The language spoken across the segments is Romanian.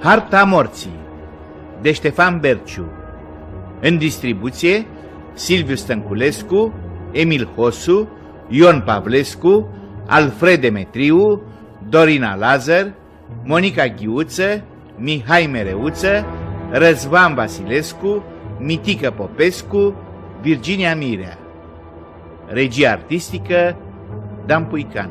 Harta morții de Ștefan Berciu. În distribuție Silviu Stănculescu, Emil Hosu, Ion Pavlescu, Alfred Demetriu, Dorina Lazar, Monica Ghiuță, Mihai Mereuță, Răzvan Vasilescu, Mitică Popescu, Virginia Mirea. Regia artistică Dan Puican.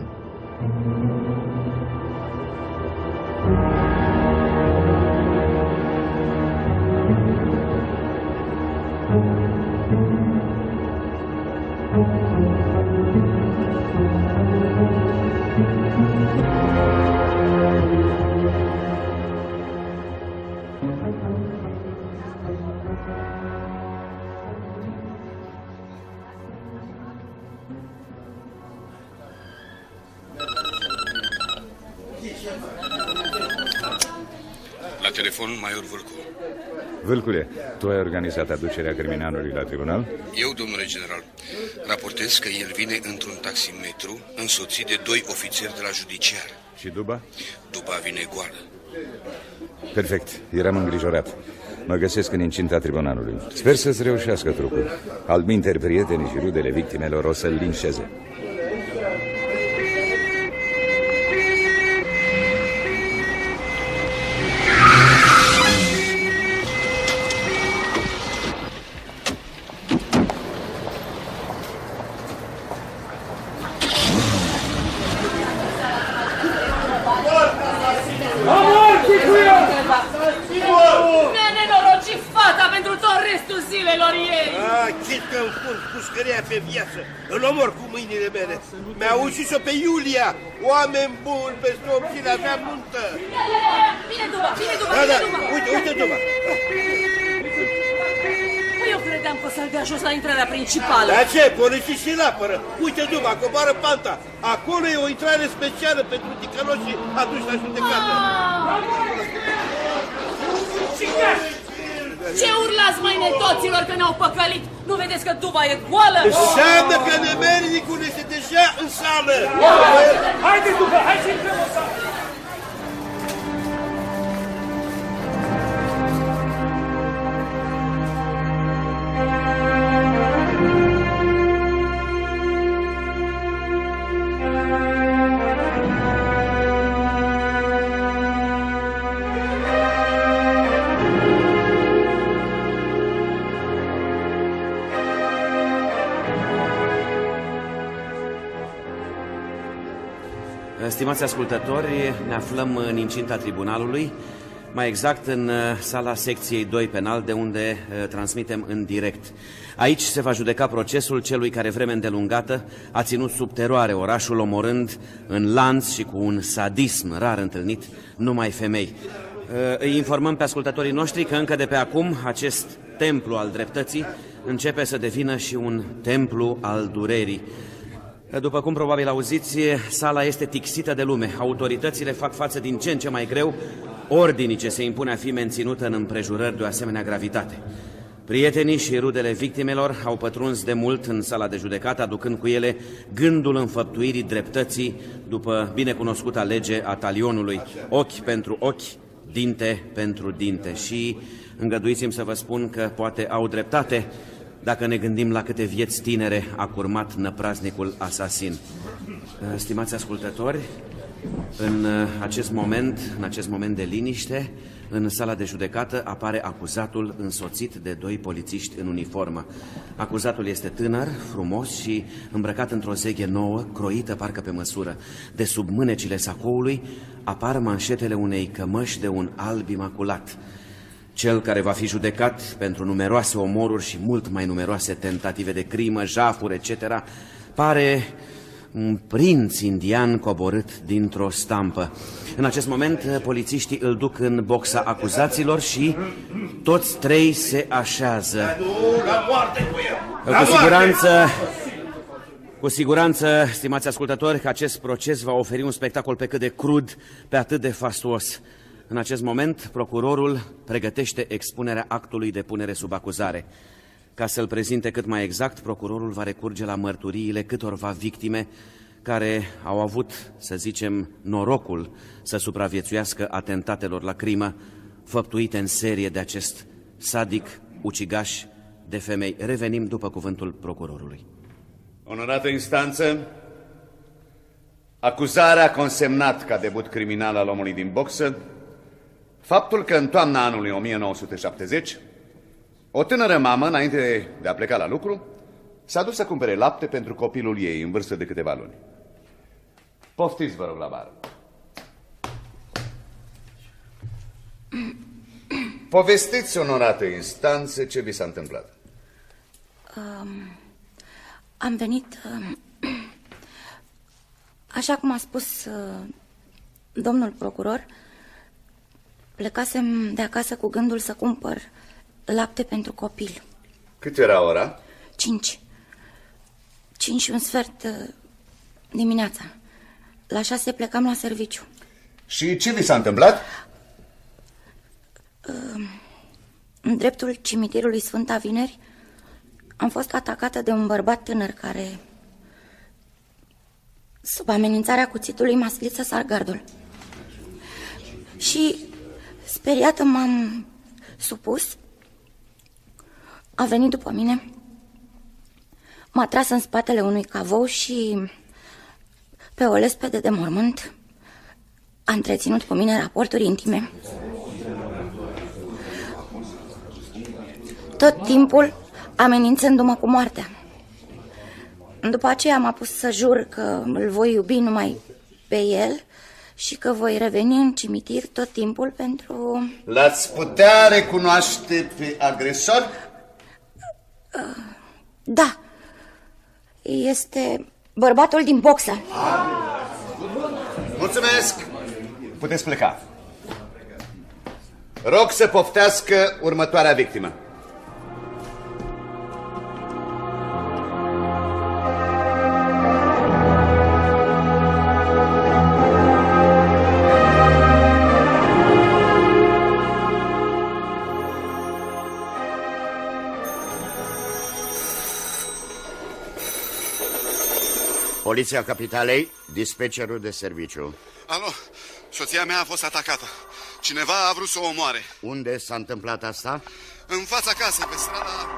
La telefon, Major Vâlcu. Vâlcule, tu ai organizat aducerea criminalului la tribunal? Eu, domnule general, raportez că el vine într-un taximetru însoțit de 2 ofițeri de la judiciar. Și Duba? Duba vine goală. Perfect, eram îngrijorat. Mă găsesc în incinta tribunalului. Sper să-ți reușească trucul. Altminteri, prietenii și rudele victimelor o să-l linșeze. Pe viață. Îl omor cu mâinile mele. Mi-a ucis-o pe Iulia. Oameni buni, peste 8 zile aveam nuntă. Bine, Duba, bine, Duba, Da, bine, da, Duba. uite, Duba. Păi eu credeam că o să-l dea jos la intrarea principală. Dar ce? Polițiștii îl apără. Uite, Duba, coboară panta. Acolo e o intrare specială pentru ticăloșii aduși la judecată. Ce urlați, mai netoților, că ne-au păcălit? Nu vedeți că Duba e goală? Înseamnă că nemernicul este deja în sală. Haide, Duba, hai să intrăm în sală. Stimați ascultători, ne aflăm în incinta tribunalului, mai exact în sala secției 2 penal, de unde transmitem în direct. Aici se va judeca procesul celui care vreme îndelungată a ținut sub teroare orașul, omorând în lanț și cu un sadism rar întâlnit numai femei. Îi informăm pe ascultătorii noștri că încă de pe acum acest templu al dreptății începe să devină și un templu al durerii. După cum probabil auziți, sala este tixită de lume. Autoritățile fac față din ce în ce mai greu ordinii ce se impune a fi menținută în împrejurări de o asemenea gravitate. Prietenii și rudele victimelor au pătruns de mult în sala de judecată, aducând cu ele gândul înfăptuirii dreptății după binecunoscuta lege a talionului: ochi pentru ochi, dinte pentru dinte. Și îngăduiți-mi să vă spun că poate au dreptate dacă ne gândim la câte vieți tinere a curmat năpraznicul asasin. Stimați ascultători, în acest moment de liniște, în sala de judecată apare acuzatul însoțit de 2 polițiști în uniformă. Acuzatul este tânăr, frumos și îmbrăcat într-o zeghe nouă, croită parcă pe măsură. De sub mânecile sacoului apar manșetele unei cămăși de un alb imaculat. Cel care va fi judecat pentru numeroase omoruri și mult mai numeroase tentative de crimă, jafuri, etc., pare un prinț indian coborât dintr-o stampă. În acest moment, polițiștii îl duc în boxa acuzaților și toți 3 se așează. Cu siguranță, stimați ascultători, că acest proces va oferi un spectacol pe cât de crud, pe atât de fastuos. În acest moment, procurorul pregătește expunerea actului de punere sub acuzare. Ca să-l prezinte cât mai exact, procurorul va recurge la mărturiile câtorva victime care au avut, să zicem, norocul să supraviețuiască atentatelor la crimă, făptuite în serie de acest sadic ucigaș de femei. Revenim după cuvântul procurorului. Onorată instanță, acuzarea a consemnat ca debut criminal al omului din boxă faptul că în toamna anului 1970 o tânără mamă, înainte de a pleca la lucru, s-a dus să cumpere lapte pentru copilul ei în vârstă de câteva luni. Poftiți, vă rog, la bară. Povestiți, onorată instanță, ce vi s-a întâmplat. Am venit, așa cum a spus domnul procuror, plecasem de acasă cu gândul să cumpăr lapte pentru copil. Cât era ora? 5 și un sfert dimineața. La 6 plecam la serviciu. Și ce vi s-a întâmplat? În dreptul cimitirului Sfânta Vineri am fost atacată de un bărbat tânăr care, sub amenințarea cuțitului, m-a sfilit să sar gardul. Și, speriată, m-am supus. A venit după mine, m-a tras în spatele unui cavou și, pe o lespede de mormânt, a întreținut cu mine raporturi intime. Tot timpul amenințându-mă cu moartea. După aceea m-a pus să jur că îl voi iubi numai pe el și că voi reveni în cimitir tot timpul pentru... L-ați putea recunoaște pe agresor? Da. Este bărbatul din boxă. Mulțumesc. Puteți pleca. Rog să poftească următoarea victimă. Poliția Capitalei, dispecerul de serviciu. Alo, soția mea a fost atacată. Cineva a vrut să o omoare. Unde s-a întâmplat asta? În fața casei, pe strada...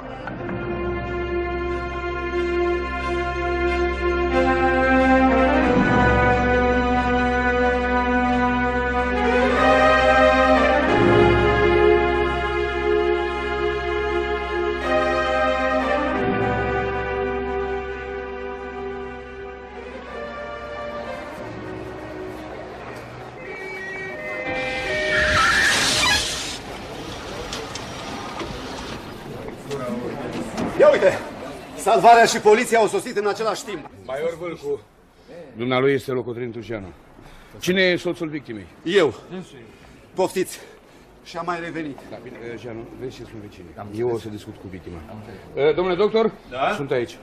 Ia uite! Salvarea și poliția au sosit în același timp. Maior Vâlcu, dumnealui este locotenentul Jeanu. Cine e soțul victimei? Eu. Poftiți. Și-a mai revenit. Da, bine, Jeanu, vezi ce sunt vecine. Eu o să discut cu victima. Domnule doctor, da? Sunt aici.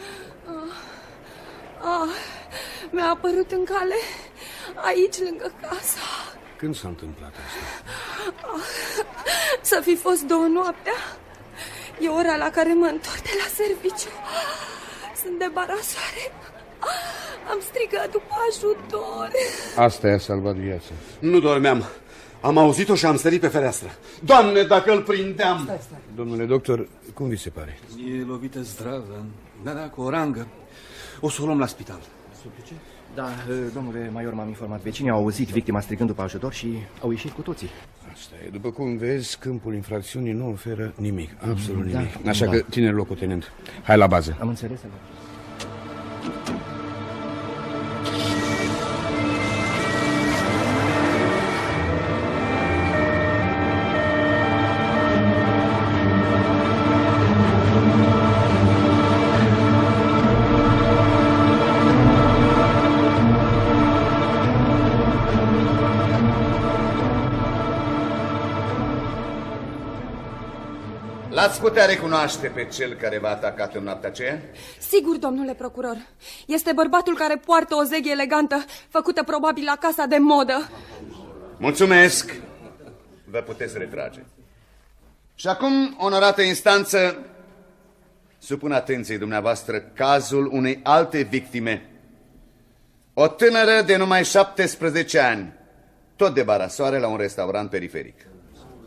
Mi-a apărut în cale, aici, lângă casa. Când s-a întâmplat asta? Să fi fost 2 noaptea. E ora la care mă întorc de la serviciu. Sunt de barasoare. Am strigat după ajutor. Asta i-a salvat viața. Nu dormeam. Am auzit-o și am sărit pe fereastră. Doamne, dacă îl prindeam! Stai. Domnule doctor, cum vi se pare? E lovită zdravă. Da, cu o rangă. O să o luăm la spital. Suplice? Da, domnule Maior, m-am informat. Vecinii au auzit victima strigând după ajutor și au ieșit cu toții. Asta e. După cum vezi, câmpul infracțiunii nu oferă nimic, absolut nimic. Așa că, ține locul, tenent. Hai la bază. Am înțeles. L-ați putea recunoaște pe cel care v-a atacat în noaptea aceea? Sigur, domnule procuror. Este bărbatul care poartă o zeghie elegantă, făcută probabil la casa de modă. Mulțumesc. Vă puteți retrage. Și acum, onorată instanță, supun atenției dumneavoastră cazul unei alte victime. O tânără de numai 17 ani, tot de barasoare, la un restaurant periferic.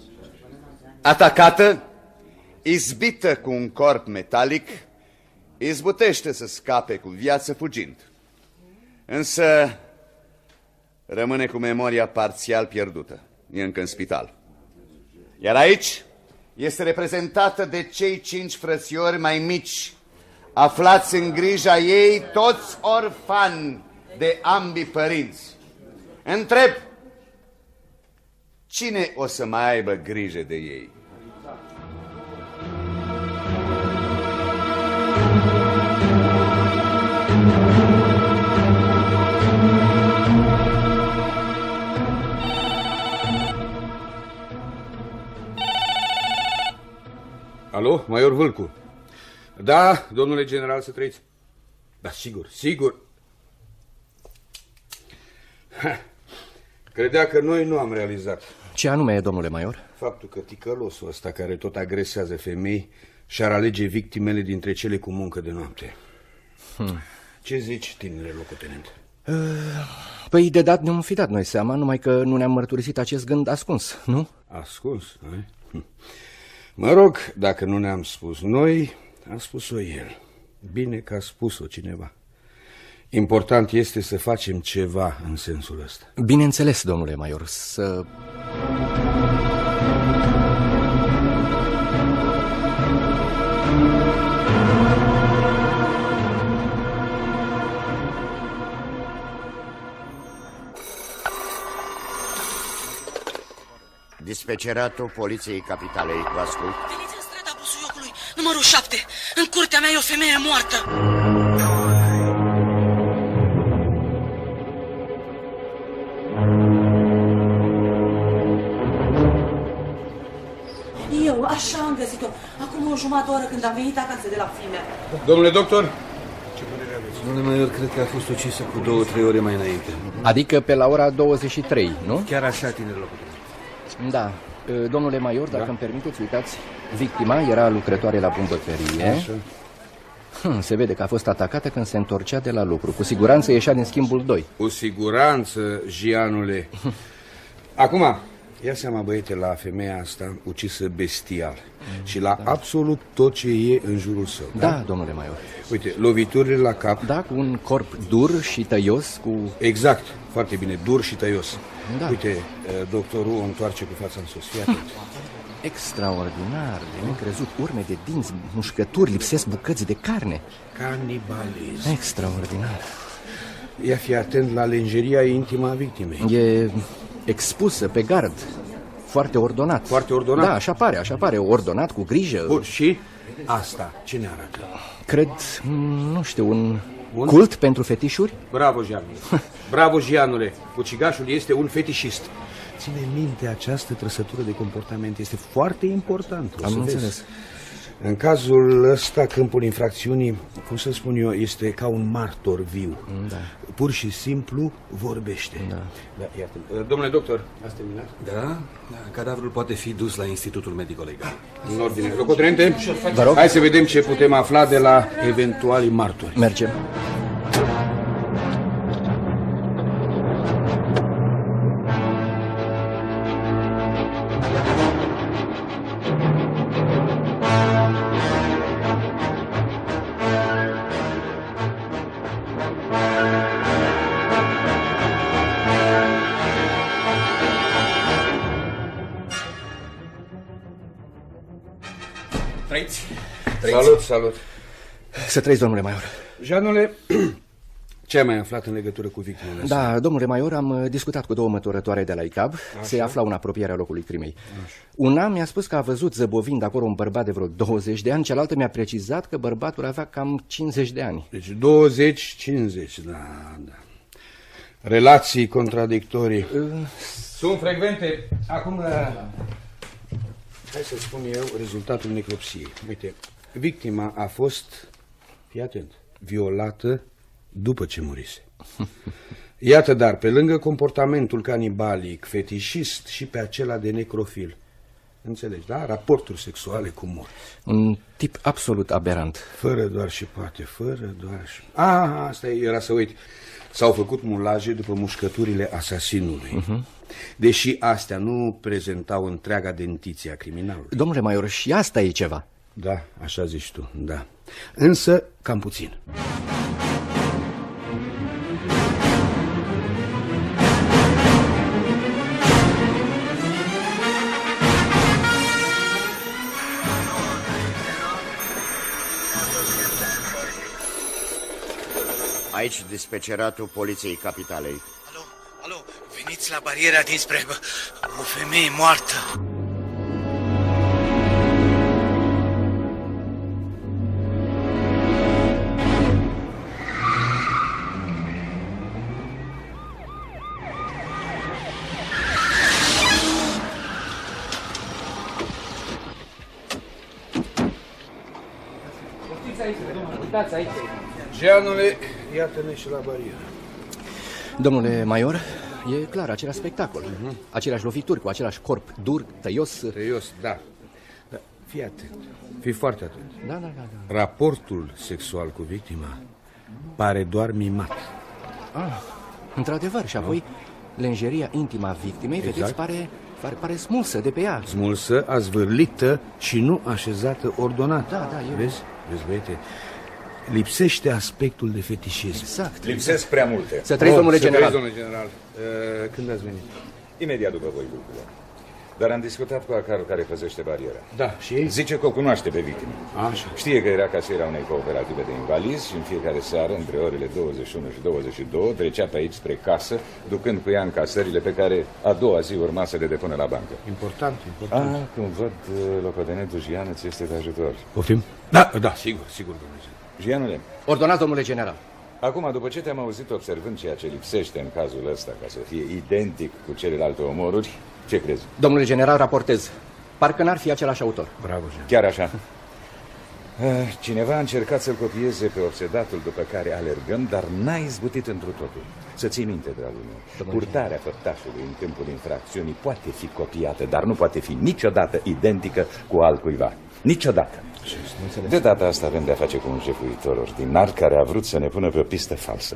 Atacată, izbită cu un corp metalic, izbutește să scape cu viață fugind. Însă rămâne cu memoria parțial pierdută. E încă în spital. Iar aici este reprezentată de cei 5 frățiori mai mici, aflați în grija ei, toți orfani de ambii părinți. Întreb, cine o să mai aibă grijă de ei? Alo, Major Vâlcu. Da, domnule general, să trăiți. Da, sigur, sigur. Credea că noi nu am realizat. Ce anume, domnule Major? Faptul că ticălosul ăsta, care tot agresează femei, și-ar alege victimele dintre cele cu muncă de noapte. Ce zici, tinere locotenent? Păi de dat ne-am fi dat noi seama, numai că nu ne-am mărturisit acest gând ascuns, nu? Ascuns, nu? Mă rog, dacă nu ne-am spus noi, a spus-o el. Bine că a spus-o cineva. Important este să facem ceva în sensul ăsta. Bineînțeles, domnule Major, să... Dispeceratul Poliției Capitalei, vă ascult. Veniți în strada Busuiocului, numărul 7. În curtea mea e o femeie moartă. Eu așa am găsit-o. Acum o jumătate de oră când am venit acasă de la filme. Domnule doctor? Ce părere aveți? Domnule Major, cred că a fost ucisă cu 2-3 ore mai înainte. Adică pe la ora 23, nu? Chiar așa, tineri locotenent. Da. Domnule Major, dacă îmi permiteți, uitați, victima era lucrătoare la bumbătărie. Așa. Se vede că a fost atacată când se întorcea de la lucru. Cu siguranță ieșea din schimbul 2. Cu siguranță, Gianule. Acum, ia seama, băiete, la femeia asta ucisă bestial și la absolut tot ce e în jurul său. Da, domnule Major. Uite, loviturile la cap. Da, cu un corp dur și tăios, cu... Exact, foarte bine, dur și tăios. Da. Uite, doctorul o întoarce cu fața în sus. Fii atent. Extraordinar, de necrezut, urme de dinți, mușcături, lipsesc bucăți de carne. Canibalism. Extraordinar. Ia fi atent la lenjeria intimă a victimei. E expusă pe gard, foarte ordonat. Foarte ordonat? Da, așa pare, ordonat, cu grijă. Bun, și asta ce ne arată? Cred, nu știu, un cult pentru fetișuri? Bravo, Gianule. Bravo, Gianule. Ucigașul este un fetișist. Ține minte, această trăsătură de comportament este foarte importantă. Am înțeles. În cazul ăsta, câmpul infracțiunii, cum să spun eu, este ca un martor viu. Da. Pur și simplu vorbește. Da. Domnule doctor, ați terminat? Da, cadavrul poate fi dus la Institutul Medico-Legal. În ordine. Locotenente, vă rog. Hai să vedem ce putem afla de la eventuali martori. Mergem. Salut, salut. Să trăiți, domnule Major. Gianule, ce ai mai aflat în legătură cu victimele? Da, domnule Major, am discutat cu 2 măturătoare de la ICAB. Se aflau în apropierea locului crimei. Una mi-a spus că a văzut zăbovind acolo un bărbat de vreo 20 de ani, cealaltă mi-a precizat că bărbatul avea cam 50 de ani. Deci 20-50, da. Relații contradictorii. Sunt frecvente. Acum, hai să spun eu rezultatul necropsiei. Uite, victima a fost, fii atent, violată după ce murise. Iată, dar, pe lângă comportamentul canibalic, fetișist și pe acela de necrofil, înțelegi, da? Raporturi sexuale cu mort. Un tip absolut aberant. Fără doar și poate, fără doar și... Asta era să uit. S-au făcut mulaje după mușcăturile asasinului. Deși astea nu prezentau întreaga dentiție a criminalului. Domnule Maior, și asta e ceva. Da, așa zici tu, da. Însă, cam puțin. Aici dispeceratul Poliției Capitalei. Alo, veniți la bariera dinspre o femeie moartă. Uitați aici. Jeanule, iată-ne și la barieră. Domnule Maior, e clar același spectacol. Aceleași lovituri cu același corp dur, tăios. Tăios, da. Dar fii atent, fii foarte atent. Da. Raportul sexual cu victima pare doar mimat. Într-adevăr, și apoi lenjeria intimă a victimei, vedeți, pare smulsă de pe ea. Smulsă, azvârlită și nu așezată ordonat. Da, Vezi, băiete, lipsește aspectul de fetișism. Exact. Lipsesc prea multe. Să trăiți, domnule general. Domnule general. Când ați venit? Imediat după voi, Vulcule. Dar am discutat cu acarul care păzește bariera. Da, și ei? Zice că o cunoaște pe victimă. Așa. Știe că era casiera unei cooperative de invalizi și în fiecare seară, între orele 21 și 22, trecea pe aici spre casă, ducând cu ea încasările pe care a doua zi urma să le depună la bancă. Important. Când văd, locotenetul Gianu ți este de ajutor. Poftim? Da, sigur, domnule. Gianule. Ordonați, domnule general. Acum, după ce te-am auzit observând ceea ce lipsește în cazul ăsta ca să fie identic cu celelalte omoruri, ce crezi? Domnule general, raportez. Parcă n-ar fi același autor. Bravo, chiar așa. Cineva a încercat să-l copieze pe obsedatul după care alergăm, dar n-a izbutit întru totul. Să ții minte, dragul meu, purtarea făptașului în timpul infracțiunii poate fi copiată, dar nu poate fi niciodată identică cu altcuiva. Niciodată. De data asta avem de-a face cu un jefuitor ordinar care a vrut să ne pună pe o pistă falsă.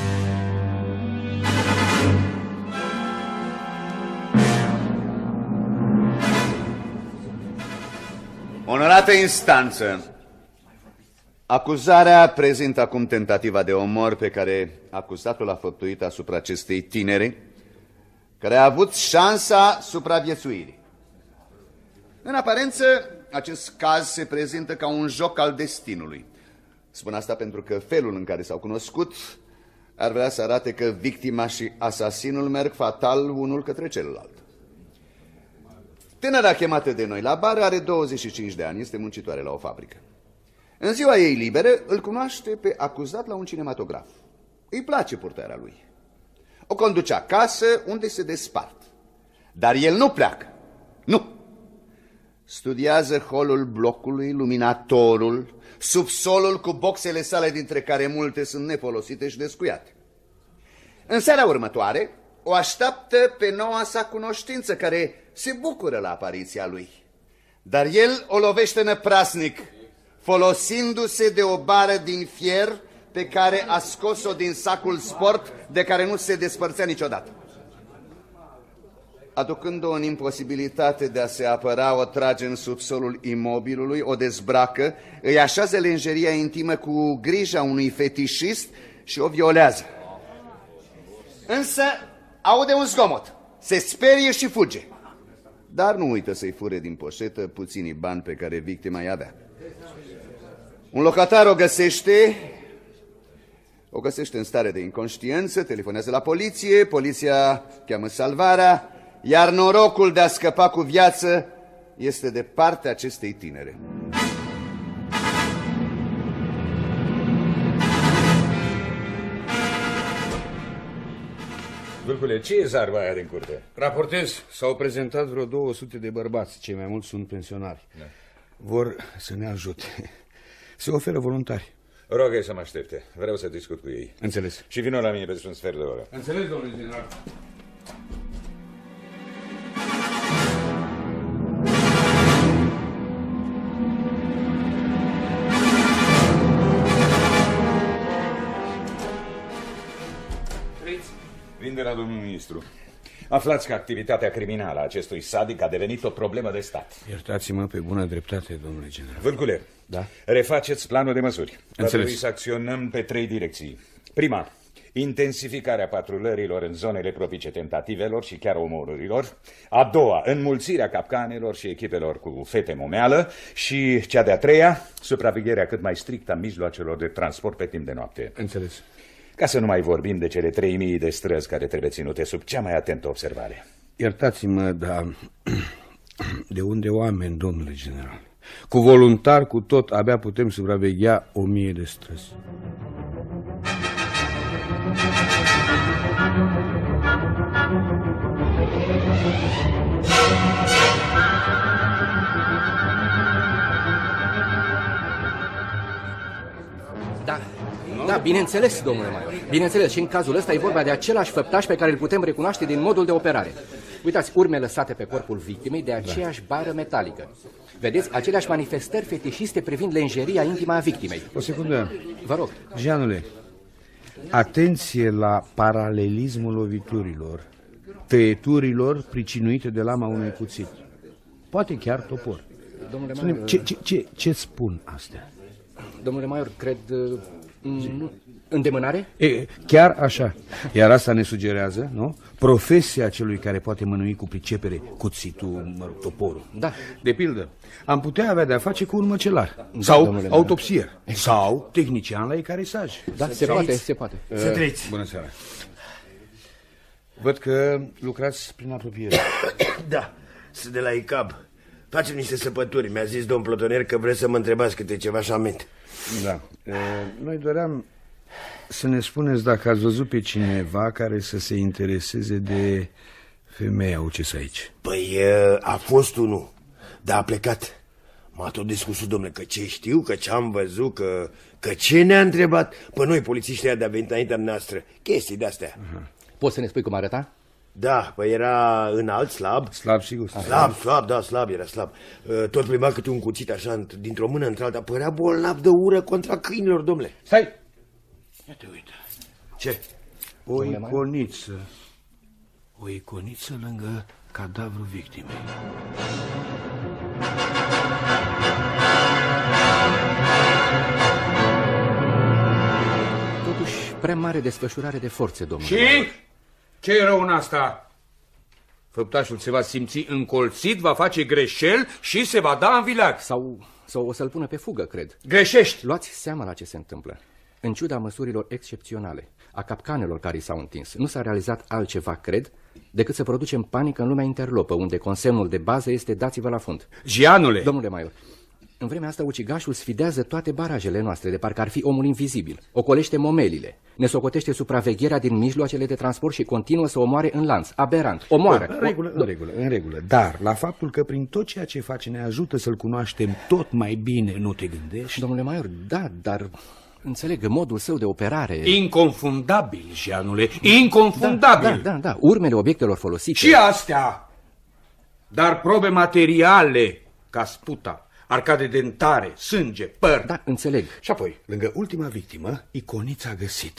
Onorată instanță, acuzarea prezintă acum tentativa de omor pe care acuzatul a făptuit asupra acestei tinere, care a avut șansa supraviețuirii. În aparență, acest caz se prezintă ca un joc al destinului. Spun asta pentru că felul în care s-au cunoscut ar vrea să arate că victima și asasinul merg fatal unul către celălalt. Tânăra chemată de noi la bar are 25 de ani, este muncitoare la o fabrică. În ziua ei liberă îl cunoaște pe acuzat la un cinematograf. Îi place purtarea lui. O conduce acasă unde se despart. Dar el nu pleacă. Nu. Studiază holul blocului, luminatorul, subsolul cu boxele sale, dintre care multe sunt nefolosite și descuiate. În seara următoare o așteaptă pe noua sa cunoștință, care se bucură la apariția lui. Dar el o lovește năprasnic, folosindu-se de o bară din fier pe care a scos-o din sacul sport, de care nu se despărțea niciodată. Aducând-o în imposibilitate de a se apăra, o trage în subsolul imobilului, o dezbracă, îi așează lenjeria intimă cu grija unui fetișist și o violează. Însă aude un zgomot, se sperie și fuge. Dar nu uită să-i fure din poșetă puținii bani pe care victima îi avea. Un locatar o găsește în stare de inconștiență, telefonează la poliție, poliția cheamă salvarea, iar norocul de a scăpa cu viață este de partea acestei tinere. Vulcule, ce e zarva aia din curte? Raportez, s-au prezentat vreo 200 de bărbați, cei mai mulți sunt pensionari. Da. Vor să ne ajute. Se oferă voluntari. Rogă-i să mă aștepte, vreau să discut cu ei. Înțeles. Și vină la mine pentru un sfert de oră. Înțeles, domnule general. la domnul ministru. Aflați că activitatea criminală a acestui sadic a devenit o problemă de stat. Iertați-mă pe bună dreptate, domnule general. Vârcule, da? Refaceți planul de măsuri. Înțeles. Trebuie să acționăm pe 3 direcții. Prima, intensificarea patrulărilor în zonele propice tentativelor și chiar omorurilor. A doua, înmulțirea capcanelor și echipelor cu fete momeală. Și cea de-a treia, supravegherea cât mai strictă a mijloacelor de transport pe timp de noapte. Înțeles. Ca să nu mai vorbim de cele 3000 de străzi care trebuie ținute sub cea mai atentă observare. Iertați-mă, dar de unde oameni, domnule general? Cu voluntar, cu tot, abia putem supraveghea 1000 de străzi. Da, bineînțeles, domnule Maior. Bineînțeles, și în cazul ăsta e vorba de același făptaș pe care îl putem recunoaște din modul de operare. Uitați, urme lăsate pe corpul victimei de aceeași bară metalică. Vedeți, aceleași manifestări fetișiste privind lenjeria intimă a victimei. O secundă. Vă rog. Jeanule, atenție la paralelismul loviturilor, tăieturilor pricinuite de lama unui cuțit. Poate chiar topor. Domnule Spune-mi, Maior... ce spun astea? Domnule Maior, cred... Îndemânare? Chiar așa. Iar asta ne sugerează, nu? Profesia celui care poate mânui cu pricepere cuțitul, toporul. Da. De pildă, am putea avea de-a face cu un măcelar. Sau autopsier. Sau tehnician la ecaresaj. Da, se poate. Să treci. Bună seara. Văd că lucrați prin apropiere. Da, sunt de la ICAB. Facem niște săpături. Mi-a zis domn plotonier că vreți să mă întrebați câte ceva șament. Da. Noi doream să ne spuneți dacă ați văzut pe cineva care să se intereseze de femeia ucisă aici. Păi a fost unul, dar a plecat. M-a tot discutat, domnule, că ce știu, că ce am văzut, că ce ne-a întrebat. Păi noi, polițiștii ăia de-a venit înaintea noastră, chestii de-astea. Poți să ne spui cum arăta? Da, păi era înalt, slab. Slab, sigur. Slab, era slab. Tot plimba câte un cuțit așa, dintr-o mână într-alta. Părea bolnav de ură contra câinilor, domnule. Stai! Ia te uită. Ce? O iconiță. O iconiță lângă cadavrul victimei. Totuși, prea mare desfășurare de forțe, domnule. Și? Ce e rău în asta? Făptașul se va simți încolțit, va face greșeli și se va da în vileag. Sau o să-l pună pe fugă, cred. Greșești! Luați seama la ce se întâmplă. În ciuda măsurilor excepționale, a capcanelor care i s-au întins, nu s-a realizat altceva, cred, decât să producem panică în lumea interlopă, unde consemnul de bază este dați-vă la fund. Gianule! Domnule Maior, în vremea asta ucigașul sfidează toate barajele noastre, de parcă ar fi omul invizibil. Ocolește momelile, ne socotește supravegherea din mijloacele de transport și continuă să omoare în lanț, aberant. Omoară. În regulă. Dar la faptul că prin tot ceea ce face ne ajută să-l cunoaștem tot mai bine, nu te gândești? Domnule Maior, da, dar... Înțeleg, modul său de operare... Inconfundabil, Jeanule, inconfundabil! Da, urmele obiectelor folosite... Și astea! Dar probe materiale, ca sputa, arcade dentare, sânge, păr... Da, înțeleg. Și apoi, lângă ultima victimă, iconița găsită.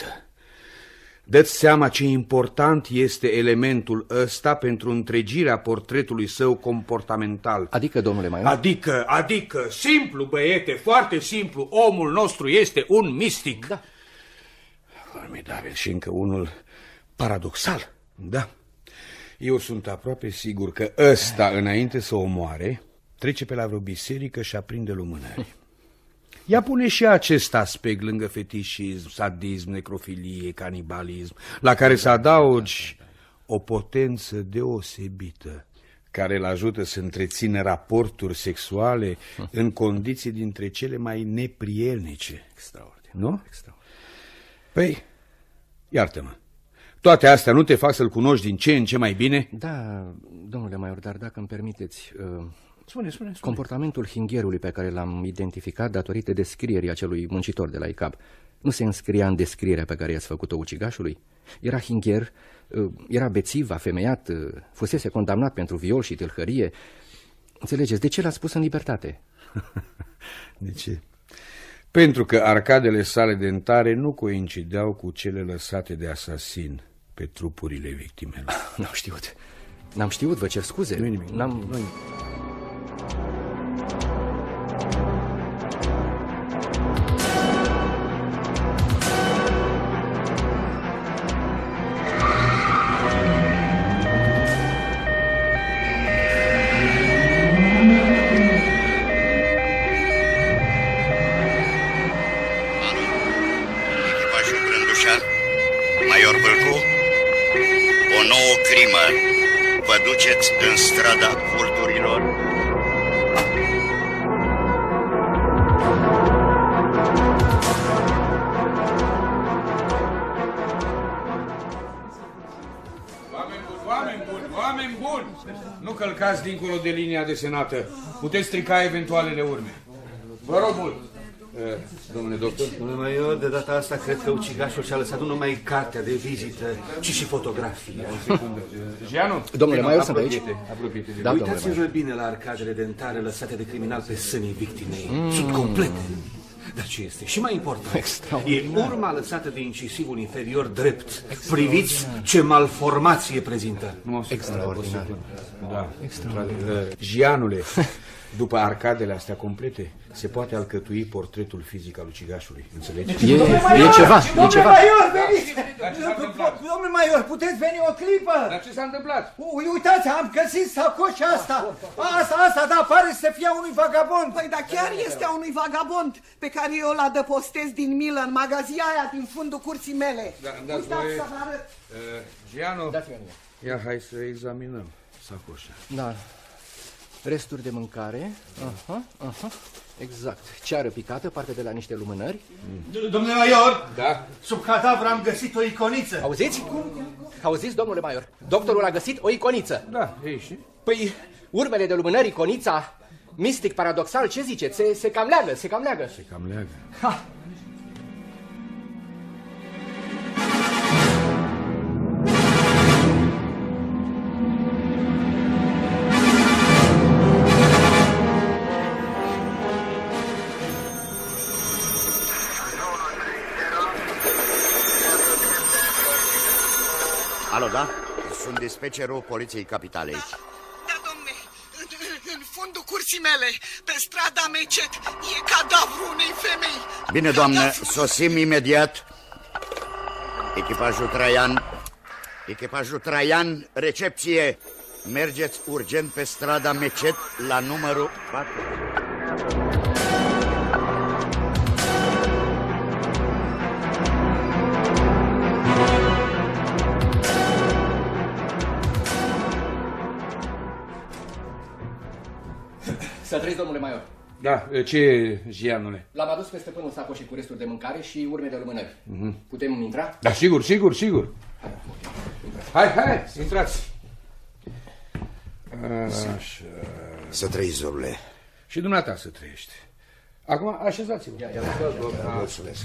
Dă-ți seama ce important este elementul ăsta pentru întregirea portretului său comportamental. Adică, domnule Maior? Adică, simplu, băiete, foarte simplu, omul nostru este un mistic. Da. Formidabil și încă unul paradoxal. Da. Eu sunt aproape sigur că ăsta, înainte să o moare, trece pe la vreo biserică și aprinde lumânări. Ea pune și acest aspect lângă fetișism, sadism, necrofilie, canibalism, la care să adaugi o potență deosebită, care îl ajută să întrețină raporturi sexuale în condiții dintre cele mai neprielnice. Extraordinar. Nu? Extraordinar. Păi, iartă-mă, toate astea nu te fac să-l cunoști din ce în ce mai bine? Da, domnule Maior, dar dacă îmi permiteți... Spune. Comportamentul hinghierului pe care l-am identificat datorită descrierii acelui muncitor de la ICAB nu se înscria în descrierea pe care i-ați făcut-o ucigașului? Era hinghier, era bețiv, afemeiat, fusese condamnat pentru viol și tâlhărie. Înțelegeți, de ce l-ați pus în libertate? De ce? Pentru că arcadele sale dentare nu coincideau cu cele lăsate de asasin pe trupurile victimelor? N-am știut. N-am știut, vă cer scuze. Nu-i nimic. N-am... Major Vâlcu, o nouă crimă. Vă duceți în strada culturilor. Oameni buni! Nu călcați dincolo de linia desenată. Puteți strica eventualele urme. Vă rog mult! Domnule doctor? Domnule major, de data asta cred că ucigașul și-a lăsat nu numai cartea de vizită, ci și fotografia. O secundă. Gianu? Domnule major, sunt aici. Apropie-te. Da, uitați-vă bine la arcadele dentare lăsate de criminal pe sânii victimei. Sunt complete. Dar ce este? Și mai important, e urma lăsată de incisivul inferior drept. Priviți ce malformație prezintă. Extraordinar. Da. Gianule, după arcadele astea complete, se poate alcătui portretul fizic al ucigașului. Înțelegi? E ceva. Domnule major, veniți! Domnule major, puteți veni o clipă? Dar ce s-a întâmplat? Uitați, am găsit sacoșa asta. Asta, da, pare să fie a unui vagabond. Păi, dar chiar este a unui vagabond pe care eu îl adăpostez din milă în magazia aia din fundul curții mele. Uitați să vă arăt. Gianu, ia hai să examinăm sacoșa. Da. Resturi de mâncare. Exact. Ceară picată, parte de la niște lumânări. Domnule major, da? Sub cadavru am găsit o iconiță. Auziți? Auziți, domnule major? Doctorul a găsit o iconiță. Da, ei și? Păi, urmele de lumânări, iconița, mistic, paradoxal, ce ziceți? Se cam leagă, se cam leagă. Se cam leagă. Ha! Alo, da? Sunt dispecerul Poliției Capitalei. Da, domne, în fundul curții mele, pe strada Mecet, e cadavrul unei femei. Bine, doamnă, sosim imediat. Echipajul Traian, recepție. Mergeți urgent pe strada Mecet la numărul 4. Să trăiți, domnule major. Da, ce e, Gianule? L-am adus pe stăpânul sacoșii cu resturi de mâncare și urme de lumânări. Putem intra? Da, sigur. Hai, intrați. Așa. Să trăiți, domnule. Și dumneata să trăiești. Acum așezați-vă. Mulțumesc.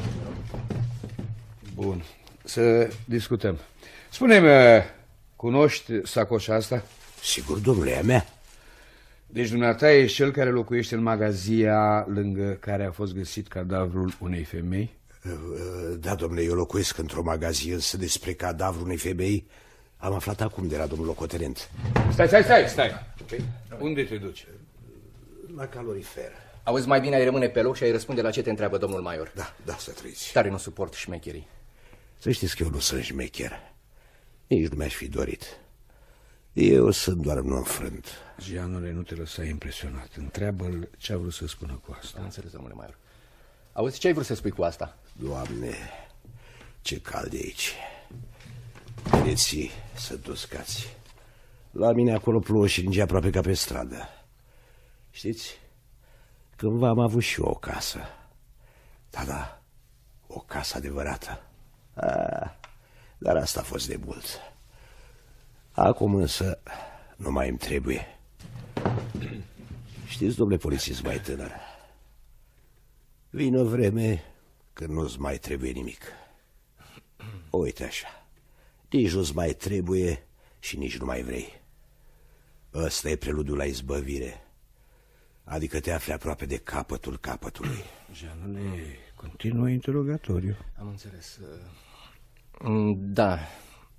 Bun, să discutăm. Spune-mi, cunoști sacoșa asta? Sigur, domnule, e a mea. Deci dumneata ești cel care locuiește în magazia lângă care a fost găsit cadavrul unei femei? Da, domnule, eu locuiesc într-o magazie, însă despre cadavrul unei femei am aflat acum de la domnul locotenent. Stai. Unde te duci? La calorifer. Auzi, mai bine ai rămâne pe loc și ai răspunde la ce te întreabă domnul major. Da, să trăiți. Tare nu suport șmecherii. Să știți că eu nu sunt șmecher. Nici nu mi-aș fi dorit. Eu sunt doar un înfrânt. Gianule, nu te lăsa impresionat. Întreabă-l ce a vrut să spună cu asta. Am înțeles, domnule major. Auzi, ce ai vrut să spui cu asta? Doamne, ce cald e aici. Vedeți, sunt uscați. La mine acolo plouă și ninge aproape ca pe stradă. Știți, cândva am avut și eu o casă. Da, o casă adevărată. Dar asta a fost de mult. Acum însă nu mai îmi trebuie. Știți, domnule polițist mai tânăr, vine o vreme când nu-ți mai trebuie nimic. Uite așa, nici nu-ți mai trebuie și nici nu mai vrei. Ăsta e preludiul la izbăvire. Adică te afli aproape de capătul capătului. Gianule, continuă interogatoriu. Am înțeles. Da,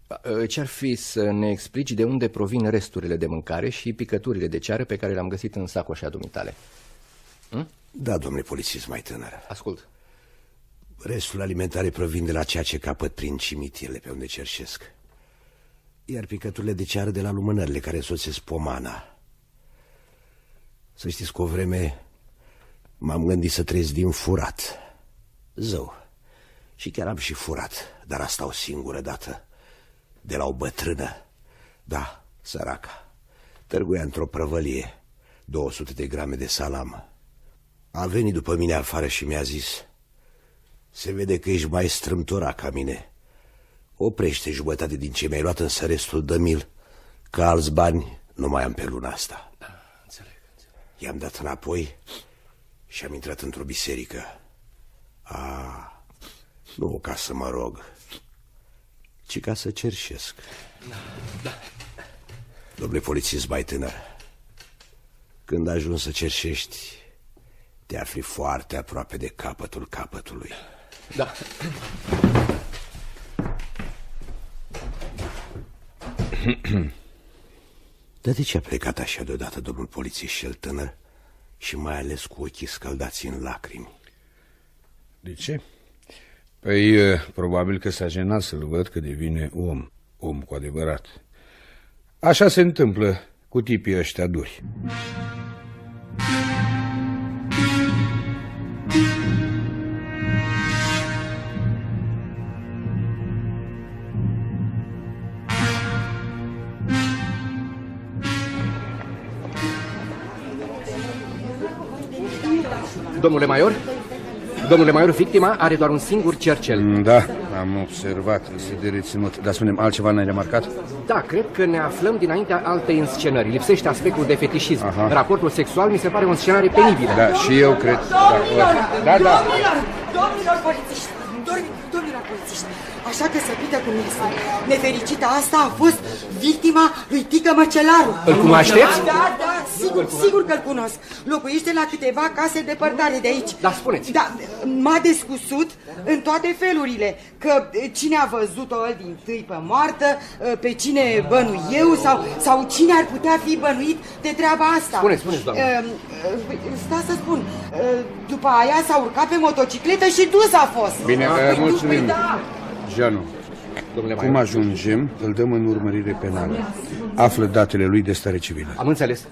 Ce-ar fi să ne explici de unde provin resturile de mâncare și picăturile de ceară pe care le-am găsit în sacoșa dumitale? Da, domnule polițist mai tânăr. Ascult. Restul alimentare provin de la ceea ce capăt prin cimitirele pe unde cerșesc. Iar picăturile de ceară de la lumânările care însoțesc pomana. Să știți că o vreme m-am gândit să trăiesc din furat. Zău. Și chiar am și furat, dar asta o singură dată. De la o bătrână. Da, săraca. Târguia într-o prăvălie 200 de grame de salam. A venit după mine afară și mi-a zis: se vede că ești mai strâmtorat ca mine. Oprește jumătate din ce mi-ai luat, însă restul dă mi-l, că alți bani nu mai am pe luna asta. Da, înțeleg. I-am dat înapoi și am intrat într-o biserică. Nu ca să mă rog, ci ca să cerșesc. Da. Domnule polițist mai tânăr, când ajungi să cerșești, te afli foarte aproape de capătul capătului. Da. Dar de ce a plecat așa deodată domnul polițist cel tânăr și mai ales cu ochii scăldați în lacrimi? De ce? Păi, probabil că s-a jenat să-l văd că devine om cu adevărat. Așa se întâmplă cu tipii ăștia duri. Domnule Maior, victima are doar un singur cercel. Da, am observat, este de reținut. Dar spunem, altceva n-ai remarcat? Da, cred că ne aflăm dinaintea altei înscenări. Lipsește aspectul de fetișism. Aha. Raportul sexual mi se pare o scenare penibilă. Da, și eu cred. Domnilor polițiști, așa că să pită cum este. Nefericita asta a fost victima lui Tică Măcelaru. Îl cunoașteți? Da, sigur că-l cunosc. Locuiește la câteva case depărtare de aici. Da, spuneți. Da, m-a descusut în toate felurile. Că cine a văzut-o din tâi pe moartă, pe cine bănui eu sau cine ar putea fi bănuit de treaba asta. Spuneți, doamnă. Sta să spun. După aia s-a urcat pe motocicletă și dus a fost. Bine, mulțumim. Da. Janu, cum ajungem, îl dăm în urmărire penală. Află datele lui de stare civilă. Am înțeles.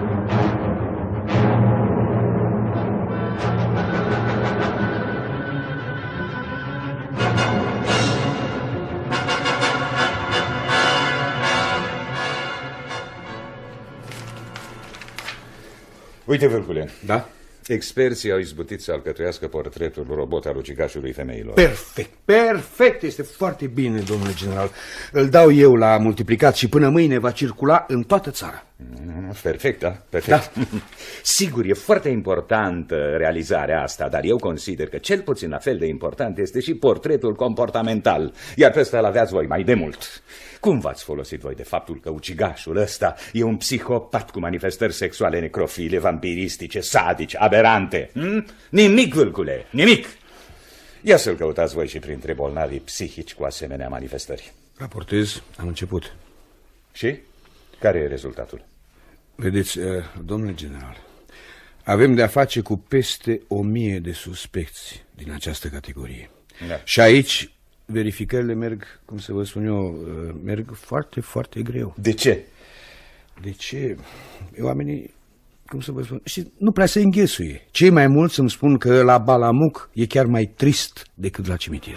Uite, Vârcule. Da? Experții au izbutit să alcătuiască portretul robot al ucigașului femeilor. Perfect, este foarte bine, domnule general. Îl dau eu la multiplicat și până mâine va circula în toată țara. Perfect, da? Perfect. Da. Sigur, e foarte importantă realizarea asta, dar eu consider că cel puțin la fel de important este și portretul comportamental, iar pe ăsta l-aveați voi mai de mult. Cum v-ați folosit voi de faptul că ucigașul ăsta e un psihopat cu manifestări sexuale necrofile, vampiristice, sadice, aberante? Nimic, Vâlcule, nimic! Ia să-l căutați voi și printre bolnavii psihici cu asemenea manifestări. Raportez, am început. Și? Care e rezultatul? Vedeți, domnule general, avem de-a face cu peste 1000 de suspecți din această categorie. Da. Și aici verificările merg, cum să vă spun eu, merg foarte, foarte greu. De ce? De ce? Oamenii, cum să vă spun, și nu prea se înghesuie. Cei mai mulți îmi spun că la Balamuc e chiar mai trist decât la cimitir.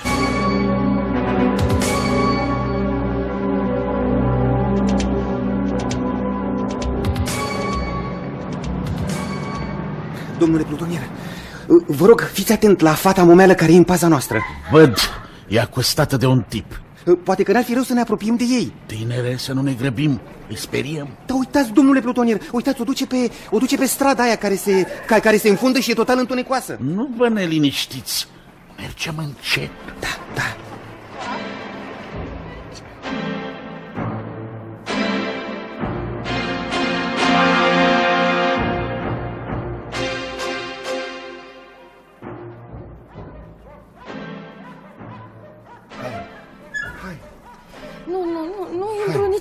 Domnule plutonier, vă rog, fiți atent la fata momeală care e în paza noastră. Văd, e acostată de un tip. Poate că n-ar fi rău să ne apropiem de ei. Tinere, să nu ne grăbim, îi speriem. Da, uitați, domnule plutonier, uitați, o duce pe strada aia care se înfundă și e total întunecoasă. Nu vă neliniștiți, mergem încet. Da.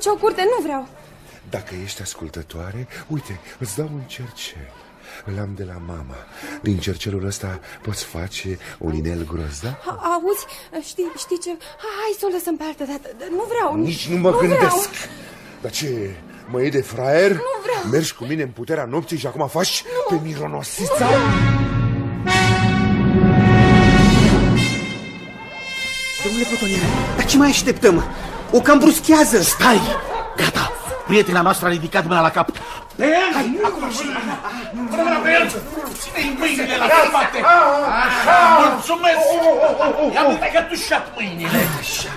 nicio curte, nu vreau. Dacă ești ascultătoare, uite, îți dau un cercel. Îl am de la mama. Din cercelul ăsta poți face un inel gros, da? Auzi, știi ce? Hai să o lăsăm pe altă dată. Nu vreau. Nici nu mă gândesc. Vreau. Dar ce, mă iei de fraier? Nu vreau. Mergi cu mine în puterea nopții și acum faci pe mironosița? Domnule plutonier, dar ce mai așteptăm? O cam bruschează. Stai! Gata! Prietena noastră a ridicat mâna la cap. Pe el! Hai, acum și până mâna pe el! Ține-i mâinile la spate! Așa, mulțumesc! I-am întregătușat mâinile! Așa.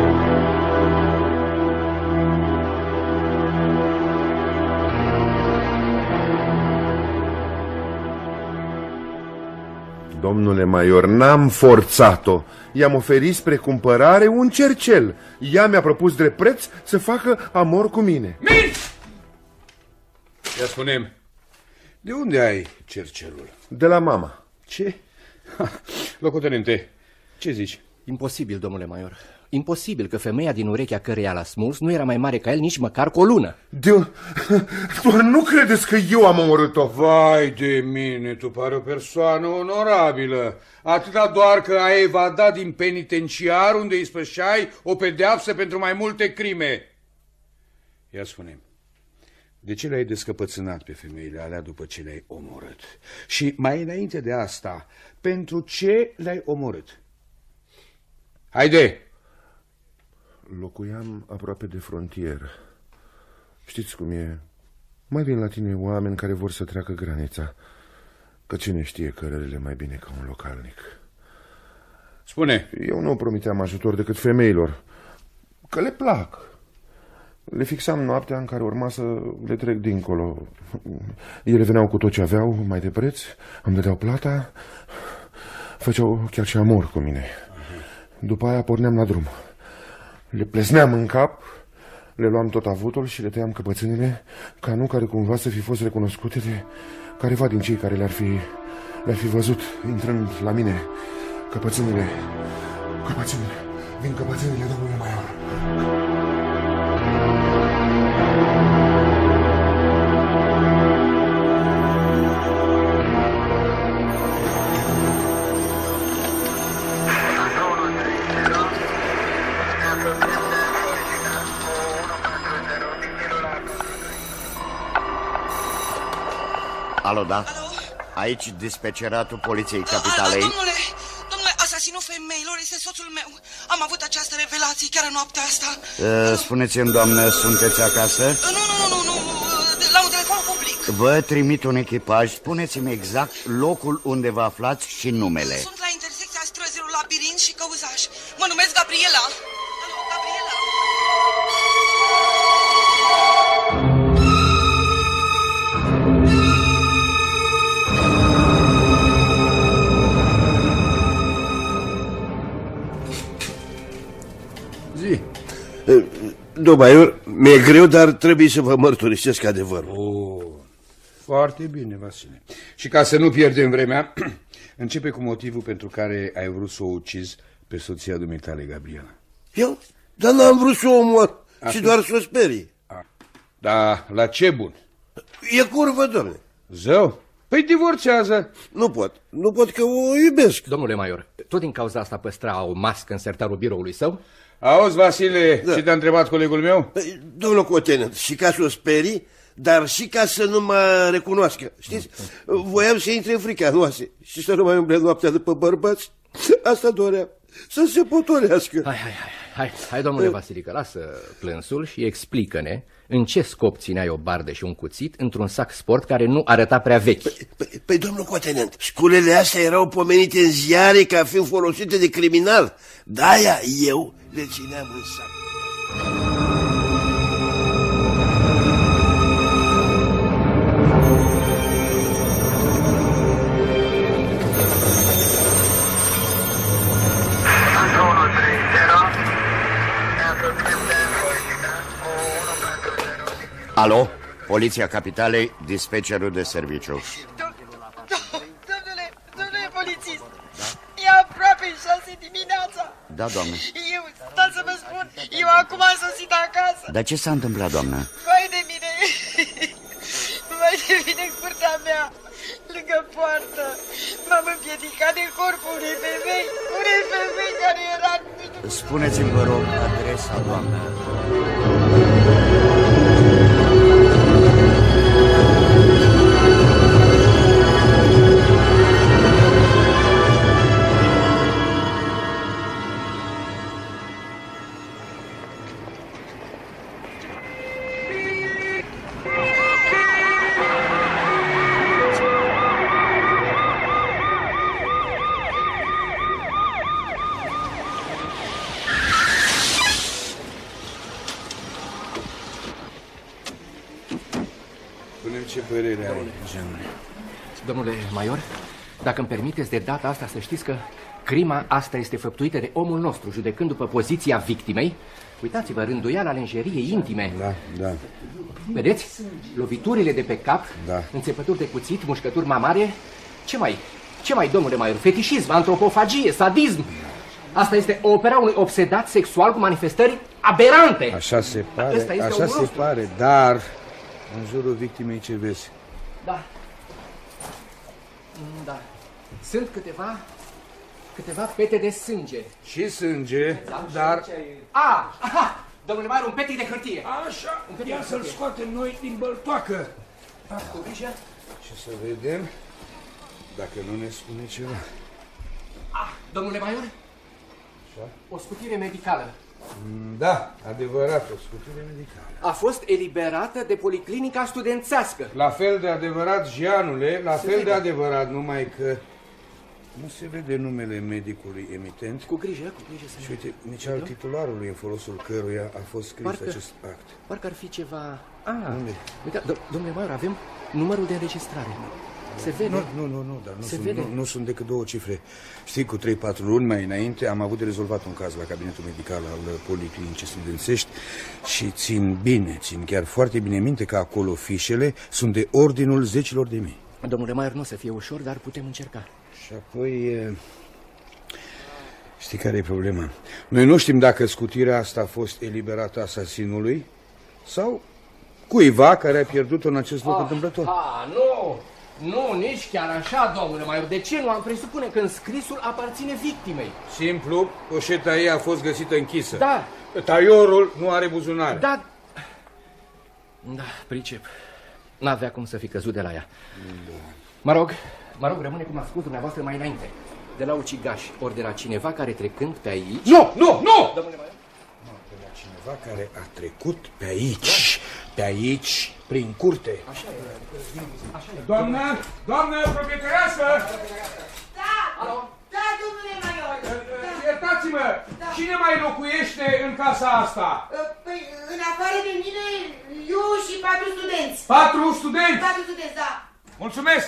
Domnule Maior, n-am forțat-o. I-am oferit spre cumpărare un cercel. Ea mi-a propus drept preț să facă amor cu mine. Minți! Ia spune-mi, de unde ai cercelul? De la mama. Ce? Locotenente, ce zici? Imposibil, domnule Maior. Imposibil, că femeia din urechea căreia l-a smuls nu era mai mare ca el nici măcar cu o lună. Doar nu credeți că eu am omorât-o? Vai de mine, tu pare o persoană onorabilă. Atâta doar că ai evadat din penitenciar unde îi spășeai o pedeapsă pentru mai multe crime. Ia spune-mi, de ce le-ai descăpățânat pe femeile alea după ce le-ai omorât? Și mai înainte de asta, pentru ce le-ai omorât? Haide! Locuiam aproape de frontieră. Știți cum e? Mai vin la tine oameni care vor să treacă granița, că cine știe cărările mai bine ca un localnic. Spune. Eu nu promiteam ajutor decât femeilor, că le plac. Le fixam noaptea în care urma să le trec dincolo. Ele veneau cu tot ce aveau mai de preț, îmi dădeau plata, făceau chiar și amor cu mine. După aia porneam la drum. Le plezneam în cap, le luam tot avutul și le tăiam căpățânile, ca nu care cumva să fi fost recunoscute de careva din cei care le-ar fi văzut intrând la mine. Căpățânile, vin căpățânile, domnule Maior. Alo, da? Alo? Aici dispeceratul Poliției Capitalei. Domnule, asasinul femeilor este soțul meu. Am avut această revelație chiar în noaptea asta. Spuneți-mi, doamnă, sunteți acasă? Nu, la un telefon public. Vă trimit un echipaj. Spuneți-mi exact locul unde vă aflați și numele. Sunt la intersecția străzilor Labirint și Căuzaș. Mă numesc Gabriela. Alo, Gabriela. Domnule, mi-e greu, dar trebuie să vă mărturisesc adevărul. Foarte bine, Vasile. Și ca să nu pierdem vremea, începe cu motivul pentru care ai vrut să o ucizi pe soția dumitale, Gabriela. Eu? Dar n-am vrut să o omor, și doar să o sperii. Da, la ce bun? E curvă, domnule. Zău? Păi divorțează. Nu pot că o iubesc. Domnule Maior, tot din cauza asta păstra o mască în sertarul biroului său? Auzi, Vasile, ce te-a întrebat colegul meu? Domnul cotenent, și ca să o sperii, dar și ca să nu mă recunoască. Știți, voiam să intre în frica noastră și să nu mai umble noaptea după bărbați. Asta dorea, să se potolească. Hai, domnule Vasilică, lasă plânsul și explică-ne în ce scop țineai o bardă și un cuțit într-un sac sport care nu arăta prea vechi. Păi, domnul cotenent, sculele astea erau pomenite în ziare ca fiind folosite de criminal. De-aia eu le țineam în sac. Alo? Poliția Capitalei, dispecerul de serviciu. Domnule polițist, e aproape 6 dimineața. Da, doamnă. Stați să vă spun, eu acum am sosit acasă. Dar ce s-a întâmplat, doamnă? Vai de mine, vai de mine, curtea mea, lângă poartă. M-am împiedicat de corpul unei femei care era... Spuneți-mi, vă rog, adresa, doamnă. Ce părere ai, Jean? Domnule Major, dacă îmi permiteți de data asta să știți că crima asta este făptuită de omul nostru, judecând după poziția victimei. Uitați-vă, rânduiala lenjeriei intime. Da. Vedeți? Loviturile de pe cap, înțepături de cuțit, mușcături mamare. Ce mai, domnule Major? Fetișism, antropofagie, sadism. Asta este opera unui obsedat sexual cu manifestări aberante. Așa se pare, dar... În jurul victimei ce vezi? Da. Sunt câteva pete de sânge. Și sânge, dar... Aha! Domnule Major, un petic de hârtie. Așa, ia să-l scoatem noi din băltoacă. Cu grijă. Și să vedem dacă nu ne spune ceva. Domnule Major? O scutire medicală. Da, adevărat, o scutire medicală. A fost eliberată de policlinica studențească. La fel de adevărat, Jeanule, la fel de adevărat, numai că nu se vede numele medicului emitent. Cu grijă să... Și uite, nici al titularului în folosul căruia a fost scris acest act. Parcă ar fi ceva... Unde? Uite, domnule Major, avem numărul de înregistrare. Se vede? Nu sunt decât 2 cifre. Știi, cu 3-4 luni mai înainte am avut de rezolvat un caz la cabinetul medical al Policlinicii Studențești și țin chiar foarte bine minte că acolo fișele sunt de ordinul zecilor de mii. Domnule Major, nu o să fie ușor, dar putem încerca. Și apoi... Știi care e problema? Noi nu știm dacă scutirea asta a fost eliberată asasinului sau cuiva care a pierdut-o în acest loc întâmplător. Nu, nici chiar așa, domnule Major. De ce nu am presupune că înscrisul aparține victimei? Simplu, poșeta ei a fost găsită închisă. Da. Taiorul nu are buzunare. Da, pricep. N-avea cum să fi căzut de la ea. Mă rog, rămâne cum a spus dumneavoastră mai înainte. De la ucigaș, ori de la cineva care trecând pe aici... Nu! Domnule Major? De la cineva care a trecut pe aici. Pe aici, prin curte. Așa e. Doamnă proprietăreasă! Da, domnule Major! Iertați-mă! Cine mai locuiește în casa asta? Păi, în afară de mine, eu și 4 studenți. 4 studenți? 4 studenți, da. Mulțumesc!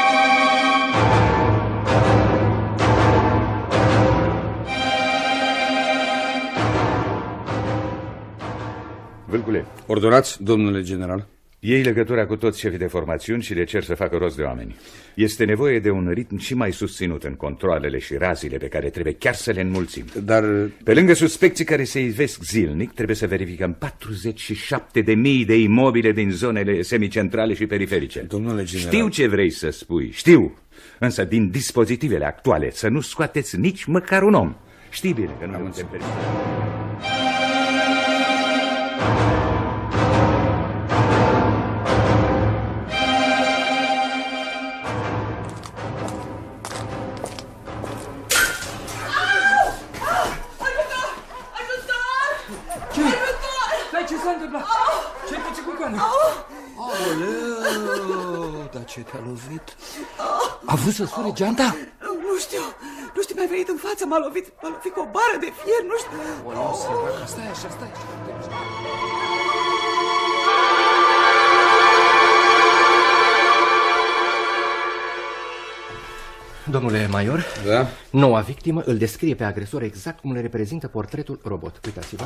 Vâlcule. Ordonați, domnule general. Iei legătura cu toți șefii de formațiuni și le cer să facă rost de oameni. Este nevoie de un ritm și mai susținut în controalele și razile pe care trebuie chiar să le înmulțim. Dar... Pe lângă suspecții care se ivesc zilnic, trebuie să verificăm 47.000 de imobile din zonele semicentrale și periferice. Domnule general... Știu ce vrei să spui, știu. Însă din dispozitivele actuale să nu scoateți nici măcar un om. Știi bine că nu ne putem permite. Ce s-a întâmplat? Ce-ai făcut cu Coana? Oleu, dar ce te-a lovit? A vrut să sfure geanta? Nu știu, mi-a venit în față, m-a lovit cu o bară de fier, nu știu. Oleu, săraca, stai așa. Domnule Major, da? Noua victimă îl descrie pe agresor exact cum le reprezintă portretul robot. Uitați-vă.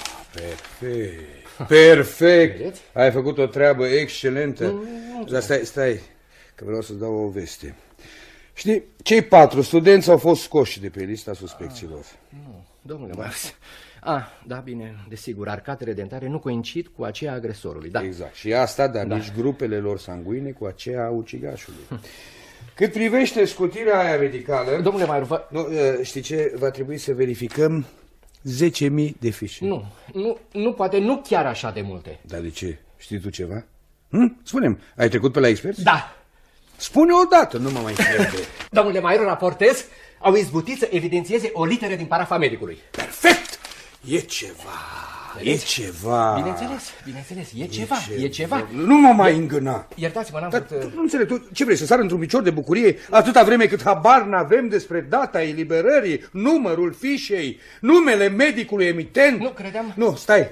Perfect! Ai făcut o treabă excelentă. Dar stai, că vreau să-ți dau o veste. Știi, cei 4 studenți au fost scoși de pe lista suspecților. Nu, domnule Marx. Da, bine, desigur, arcatele dentare nu coincid cu aceea agresorului, da. Exact, și asta, dar nici grupele lor sanguine cu aceea a ucigașului. Cât privește scutirea aia medicală... Domnule Maier, știi ce? Va trebui să verificăm 10.000 de fișe. Nu, poate nu chiar așa de multe. Dar de ce? Știi tu ceva? Spune-mi, ai trecut pe la experți? Da. Spune odată, nu mă mai pierde. Domnule Maier, raportez, au izbutit să evidențieze o literă din parafa medicului. Perfect! E ceva, e ceva. Bineînțeles, e ceva. Nu mă mai îngâna. Iertați-mă, n-am vrut... Nu înțeleg, tu ce vrei, să sar într-un picior de bucurie atâta vreme cât habar n-avem despre data eliberării, numărul fișei, numele medicului emitent? Nu, credeam... Nu, stai.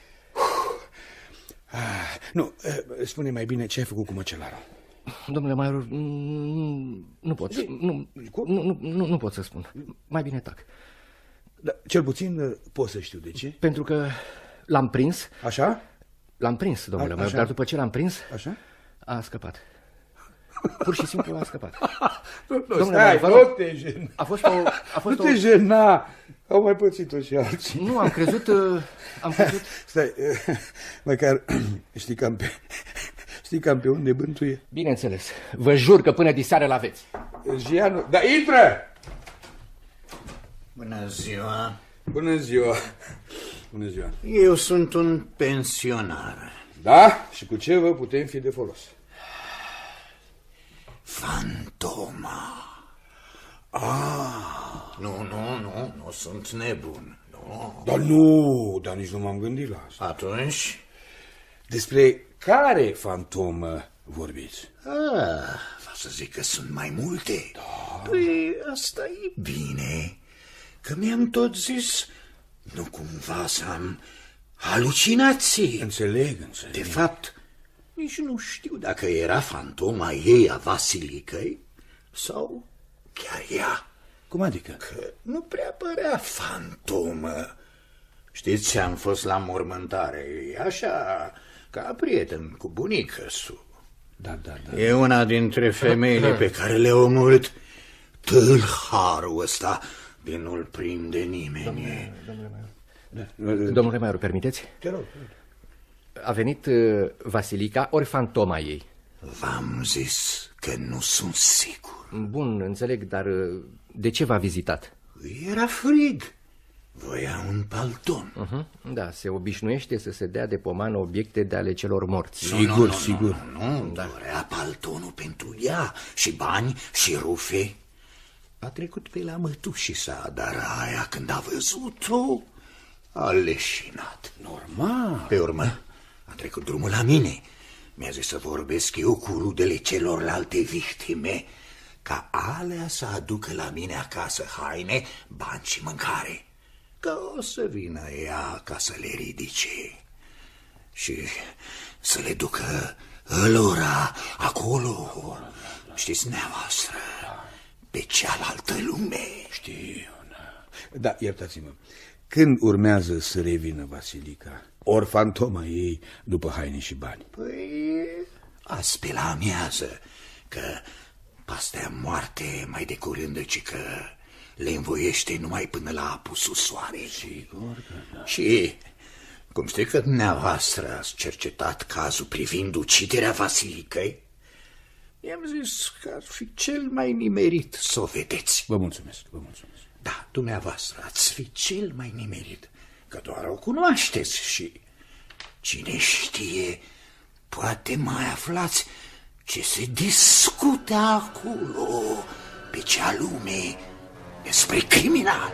Nu, spune mai bine ce ai făcut cu măcelarul. Domnule Maier, nu pot. Nu pot să spun. Mai bine tac. Da, cel puțin pot să știu de ce. Pentru că l-am prins. Așa? L-am prins, domnule Maier, dar după ce l-am prins, așa? A scăpat. Pur și simplu a scăpat. Domnule Maier, nu te jena. Nu te jena. Au mai pățit-o și alții. Nu, am crezut... Stai, măcar știi cam pe unde bântuie? Bineînțeles. Vă jur că până diseară l-aveți. Gianu, da, intră! Bună ziua. Bună ziua. Bună ziua. Eu sunt un pensionar. Da? Și cu ce vă putem fi de folos? Fantoma. Nu sunt nebun. Dar nici nu m-am gândit la asta. Atunci? Despre care fantomă vorbiți? Va să zic că sunt mai multe. Da. Păi, asta e bine. Că mi-am tot zis, nu cumva să am halucinații. Înțeleg. De fapt, nici nu știu dacă era fantoma ei a Vasilicăi sau chiar ea. Cum adică? Că nu prea părea fantomă. Știți, am fost la mormântare, așa, ca prieten cu bunicăsu. Da. E una dintre femeile pe care le-a omorât tâlharul ăsta de nu-l prinde nimeni. Domnule Maier, permiteți? Te rog. A venit Vasilica ori fantoma ei? V-am zis că nu sunt sigur. Bun, înțeleg, dar de ce v-a vizitat? Era frig. Voia un palton. Da, se obișnuiește să se dea de pomană obiecte de ale celor morți. Sigur. Nu, dorea paltonul pentru ea, și bani, și rufe. A trecut pe la mătușii sa, dar aia când a văzut-o, a leșinat. Normal. Pe urmă, a trecut drumul la mine. Mi-a zis să vorbesc eu cu rudele celorlalte victime, ca alea să aducă la mine acasă haine, bani și mâncare, că o să vină ea ca să le ridice și să le ducă ălora acolo, știți, neavoastră, pe cealaltă lume. Știu. Da, iertați-mă. Când urmează să revină Vasilica? Ori fantoma ei după haine și bani? Păi, azi pe la amiază, că pastea moarte mai de curând, ci că le învoiește numai până la apusul soarelui. Sigur că da. Și cum știi că dumneavoastră ați cercetat cazul privind uciderea Vasilicăi, i-am zis că ar fi cel mai nimerit să o vedeți. Vă mulțumesc. Da, dumneavoastră ați fi cel mai nimerit, că doar o cunoașteți și cine știe, poate mai aflați ce se discută acolo, pe cea lume, despre criminal.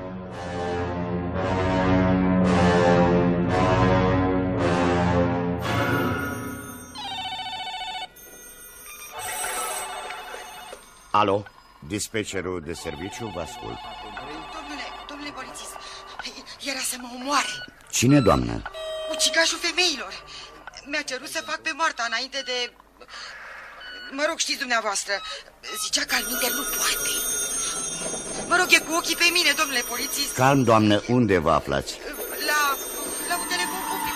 Alo, dispecerul de serviciu, vă ascult. Domnule polițist, era să mă omoare. Cine, doamnă? Ucigașul femeilor. Mi-a cerut să fac pe moarta înainte de... Mă rog, știți dumneavoastră, zicea că alminteri nu poate. Mă rog, e cu ochii pe mine, domnule polițist. Calm, doamnă, unde vă aflați? La un telefon public.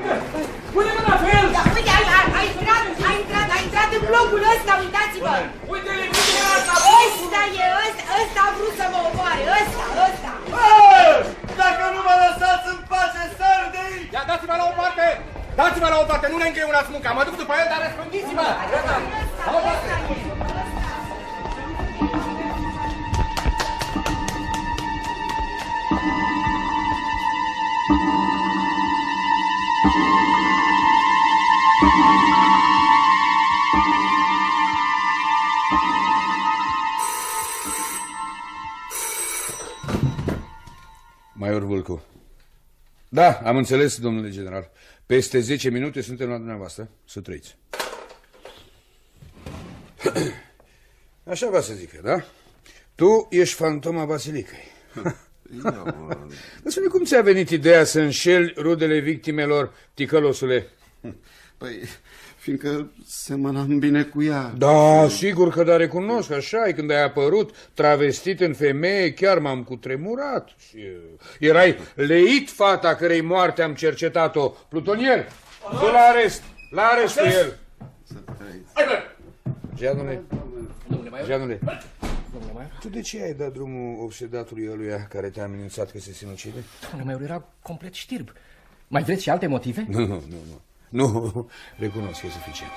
Pune mâna pe el! Da, uite, a intrat în blocul ăsta, uitați-vă! Uite-le, uite-le asta! Ăsta a vrut să mă omoare, ăsta! Dacă nu mă lăsați în pace, sar de aici! Ia, dați-mă la o parte! Dați-mă la o parte, nu ne îngreunați munca! Mă duc după el, dar răspândiți-mă! Maior Vâlcu. Da, am înțeles, domnule general. Peste 10 minute suntem la dumneavoastră. Să trăiți. Așa va să zică, da? Tu ești fantoma Basilicăi. Spune, cum ți-a venit ideea să înșeli rudele victimelor, ticălosule? Păi, fiindcă semănam bine cu ea. Da, sigur că da, recunosc, așa e, când ai apărut travestit în femeie, chiar m-am cutremurat. Erai leit fata cărei moarte am cercetat-o. Plutonier, du la arest, la arest cu el. Jeanule, Jeanule, tu de ce ai dat drumul obsedatului ăluia care te-a amenințat că se sinucide? Domnule Maior, era complet știrb. Mai vreți și alte motive? Nu, recunosc că e suficient.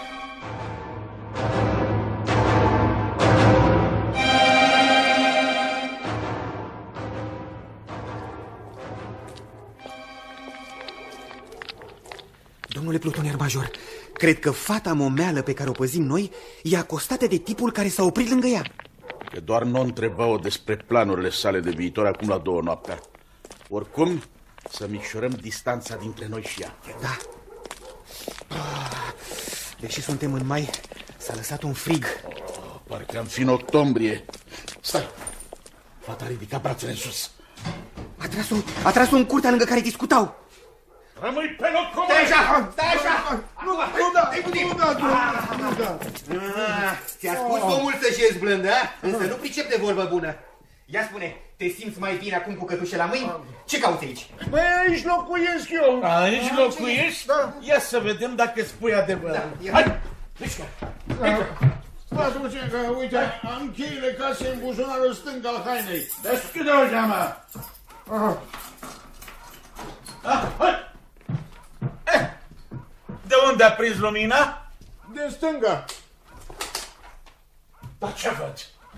Domnule plutonier major, cred că fata momeală pe care o păzim noi e acostată de tipul care s-a oprit lângă ea. Că doar nu întreba-o despre planurile sale de viitor acum la 2 noaptea. Oricum, să micșorăm distanța dintre noi și ea. Da. Deși suntem în mai, s-a lăsat un frig. Parcă am fi în octombrie. Stai! Fata a ridicat brațele în sus. A tras-o în curtea lângă care discutau. Rămâi pe loc, comandă! Stai așa! Nu da! Ți-a spus omul să șezi blândă, însă nu pricep de vorbă bună. Ia spune, te simți mai bine acum cu cătușe la mâini? Ce cauți aici? Băi, aici locuiesc eu. Aici locuiești? Da. Ia să vedem dacă spui adevărul. Hai! Mișcă! Stați puțin că, uite, am cheile casei în buzunarul stâng al hainei. Deschide-o geama! Hai! De unde a prins lumina? De stânga. Dar ce văd?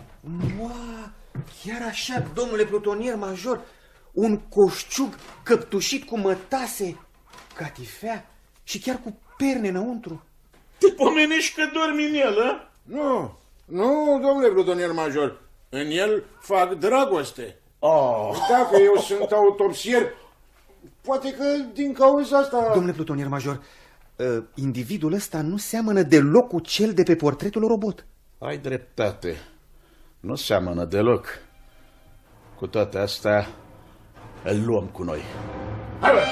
Chiar așa, domnule plutonier major, un coșciug căptușit cu mătase, catifea și chiar cu perne înăuntru. Te pomenești că dormi în el, a? Nu, domnule plutonier major, în el fac dragoste. Dacă eu sunt autopsier, poate că din cauza asta... Domnule plutonier major, individul ăsta nu seamănă deloc cu cel de pe portretul robot. Ai dreptate. Nu seamănă deloc. Cu toate astea, îl luăm cu noi. Hai, bă!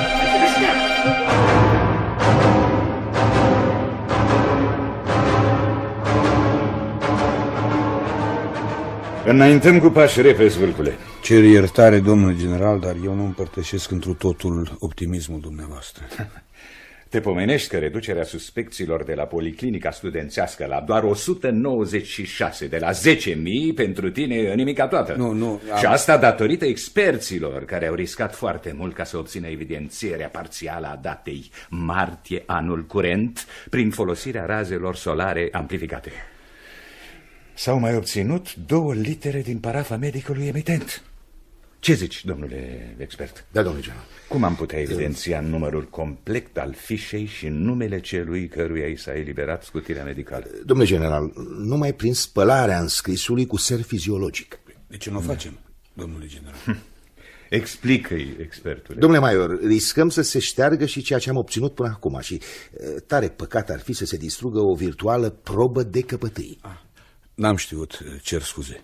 Înaintăm cu pași repezi, Vâlcule. Cer iertare, domnule general, dar eu nu împărtășesc întru totul optimismul dumneavoastră. Te pomenești că reducerea suspecțiilor de la Policlinica Studențească la doar 196 de la 10.000 pentru tine e nimica toată. Nu. Și asta datorită experților care au riscat foarte mult ca să obțină evidențierea parțială a datei martie anul curent prin folosirea razelor solare amplificate. S-au mai obținut 2 litere din parafa medicului emitent. Ce zici, domnule expert? Da, domnule general. Cum am putea evidenția numărul complet al fișei și numele celui căruia i s-a eliberat scutirea medicală? Domnule general, numai prin spălarea înscrisului cu ser fiziologic. De ce nu o facem, domnule general? Explică-i, expertule. Domnule Maior, riscăm să se șteargă și ceea ce am obținut până acum și tare păcat ar fi să se distrugă o virtuală probă de căpătâi. N-am știut, cer scuze.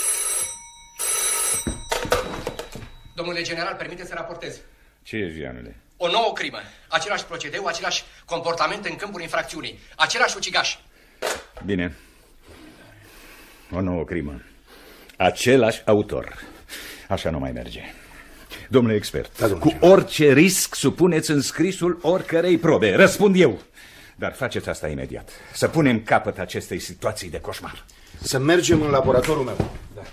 Domnule general, permite să raportez. Ce e, Jeanule? O nouă crimă. Același procedeu, același comportament în câmpul infracțiunii. Același ucigaș. Bine. O nouă crimă. Același autor. Așa nu mai merge. Domnule expert, cu orice risc supuneți în scrisul oricărei probe. Răspund eu. Dar faceți asta imediat. Să punem capăt acestei situații de coșmar. Să mergem în laboratorul meu. Da.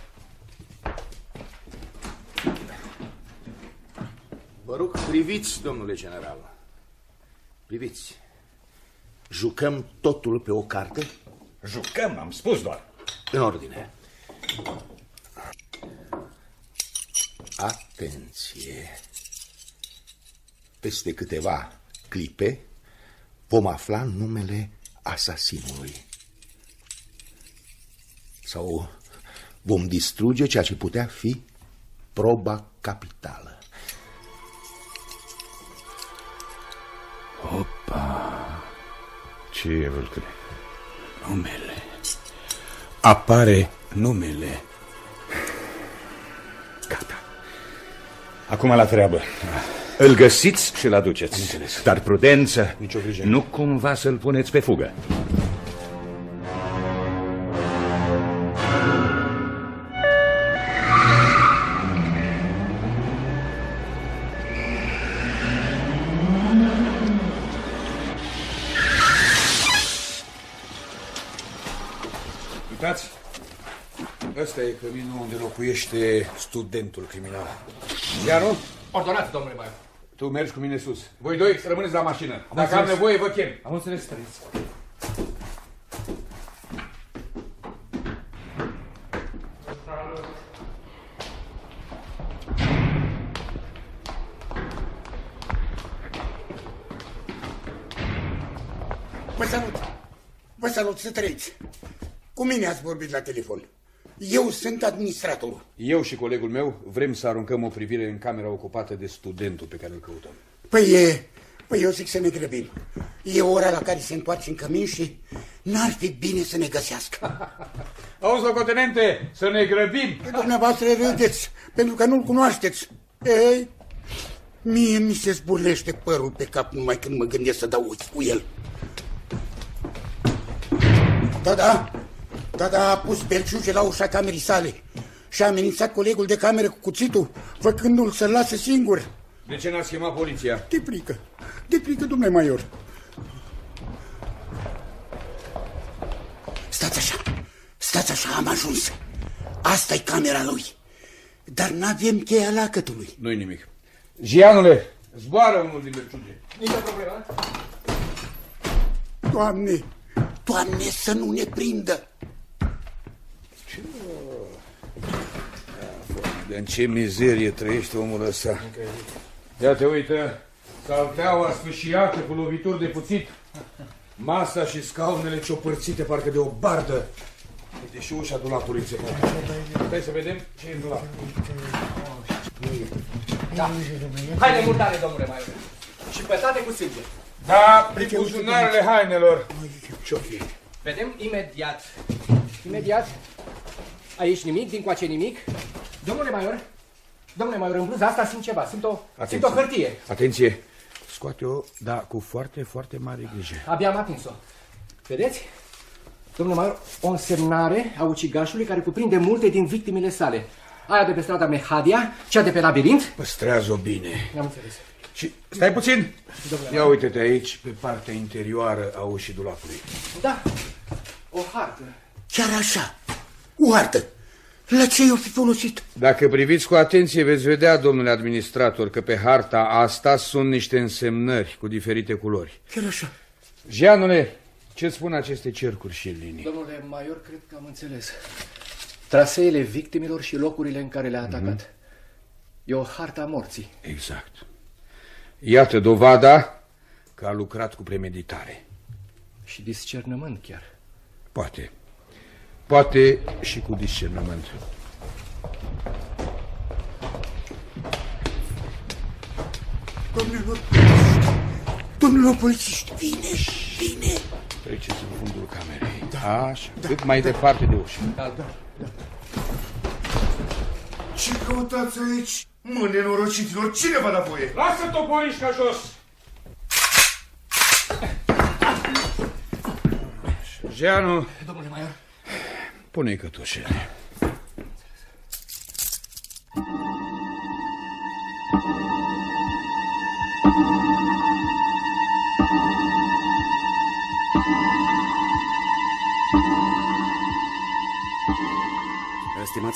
Vă rog, priviți, domnule general. Priviți. Jucăm totul pe o carte? Jucăm, am spus doar. În ordine. Atenție! Peste câteva clipe vom afla numele asasinului. Sau vom distruge ceea ce putea fi proba capitală. Opa! Ce e, Vâlcâne? Numele. Apare numele. Gata. Acum la treabă. Îl găsiți și-l aduceți. Dar prudență, nu cumva să-l puneți pe fugă. Uitați, ăsta e căminul unde locuiește studentul criminal. Iar Ordonat, domnule Maior. Tu mergi cu mine sus. Voi doi rămâneți la mașină. Dacă am nevoie, vă chem. Am înțeles, părinți. Vă salut! Vă salut, să trăiți! Cu mine ați vorbit la telefon. Eu sunt administratorul. Eu și colegul meu vrem să aruncăm o privire în camera ocupată de studentul pe care îl căutăm. Păi eu zic să ne grăbim. E ora la care se întoarce în cămin și n-ar fi bine să ne găsească. Auzi, locotenente, să ne grăbim! Dumneavoastră râdeți, pentru că nu-l cunoașteți. Ei, mie mi se zburlește părul pe cap numai când mă gândesc să dau ochi cu el. Da, a pus belciuge la ușa camerei sale și a amenințat colegul de cameră cu cuțitul, făcându-l să-l lase singur. De ce n-ați chemat poliția? De frică, domnule Maior. Stați așa, am ajuns. Asta-i camera lui, dar n-avem cheia lacătului. Nu-i nimic. Gianule, zboară unul din belciuge. Nici o problemă. Doamne, să nu ne prindă! În ce mizerie trăiește omul ăsta. Ia te uită, salteaua sfâșiată cu lovituri de puțit, masa și scaunele ciopărțite parcă de o bardă. Uite și ușa dulapului înțepat. Stai să vedem ce e în dulap. Da. Haine murdare, domnule Maior. Și pătate cu sânge. Da, prin buzunarele hainelor. Vedem imediat. Aici nimic, dincoace nimic. Domnule Maior, în bluza asta simt ceva, simt o hârtie. Atenție, scoate-o, da, cu foarte, foarte mare grijă. Abia am atins-o. Vedeți? Domnule Maior, o însemnare a ucigașului care cuprinde multe din victimele sale. Aia de pe strada Mehadia, cea de pe labirint. Păstrează-o bine. Am înțeles. Și stai puțin. Ia uite-te aici, pe partea interioară a ușii dulapului. Da, o hartă. Chiar așa, o hartă. La ce i-o fi folosit? Dacă priviți cu atenție, veți vedea, domnule administrator, că pe harta asta sunt niște însemnări cu diferite culori. Chiar așa. Gianule, ce spun aceste cercuri și linii? Domnule Maior, cred că am înțeles. Traseele victimilor și locurile în care le-a atacat. E o hartă a morții. Exact. Iată dovada că a lucrat cu premeditare. Și discernământ chiar. Poate și cu discernământ. Domnilor polițiști, bine. Treceți în fundul camerei. Da. Așa, cât mai departe de ușă. Da. Ce căutați aici? Mă, nenorociților, cine v-a dat voie? Lasă toporișca jos! Jeanu, domnule Maior, pune-i cătușele.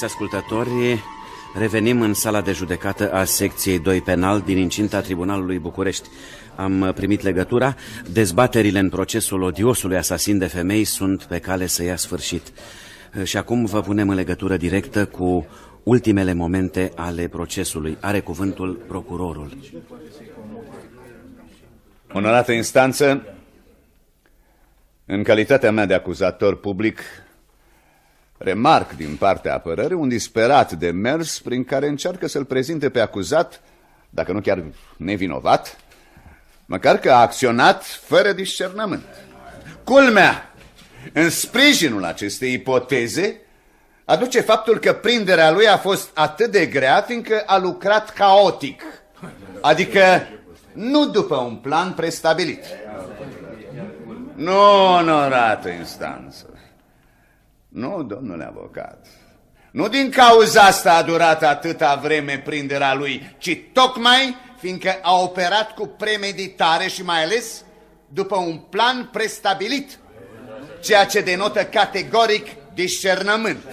Stimați ascultători, revenim în sala de judecată a secției 2 penal din incinta Tribunalului București. Am primit legătura. Dezbaterile în procesul odiosului asasin de femei sunt pe cale să ia sfârșit. Și acum vă punem în legătură directă cu ultimele momente ale procesului. Are cuvântul procurorul. Onorată instanță, în calitatea mea de acuzator public, remarc din partea apărării un disperat demers prin care încearcă să-l prezinte pe acuzat, dacă nu chiar nevinovat, măcar că a acționat fără discernământ. Culmea, în sprijinul acestei ipoteze, aduce faptul că prinderea lui a fost atât de grea fiindcă a lucrat caotic, adică nu după un plan prestabilit. Nu, onorată instanță. Nu, domnule avocat. Nu din cauza asta a durat atâta vreme prinderea lui, ci tocmai fiindcă a operat cu premeditare și mai ales după un plan prestabilit, ceea ce denotă categoric discernământ.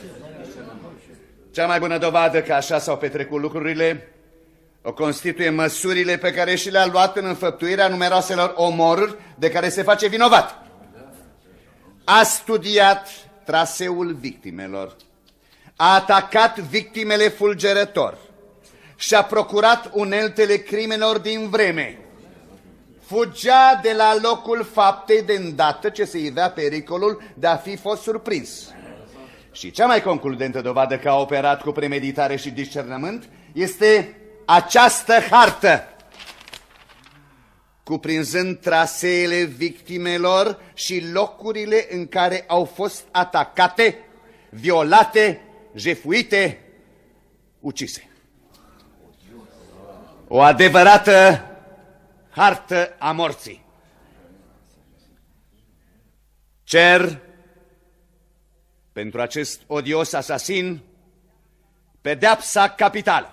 Cea mai bună dovadă că așa s-au petrecut lucrurile o constituie măsurile pe care și le-a luat în înfăptuirea numeroaselor omoruri de care se face vinovat. A studiat traseul victimelor, a atacat victimele fulgerător și-a procurat uneltele crimelor din vreme. Fugea de la locul faptei de îndată ce se ivea pericolul de a fi fost surprins. Și cea mai concludentă dovadă că a operat cu premeditare și discernământ este această hartă, cuprinzând traseele victimelor și locurile în care au fost atacate, violate, jefuite, ucise. O adevărată hartă a morții. Cer pentru acest odios asasin pedeapsa capitală.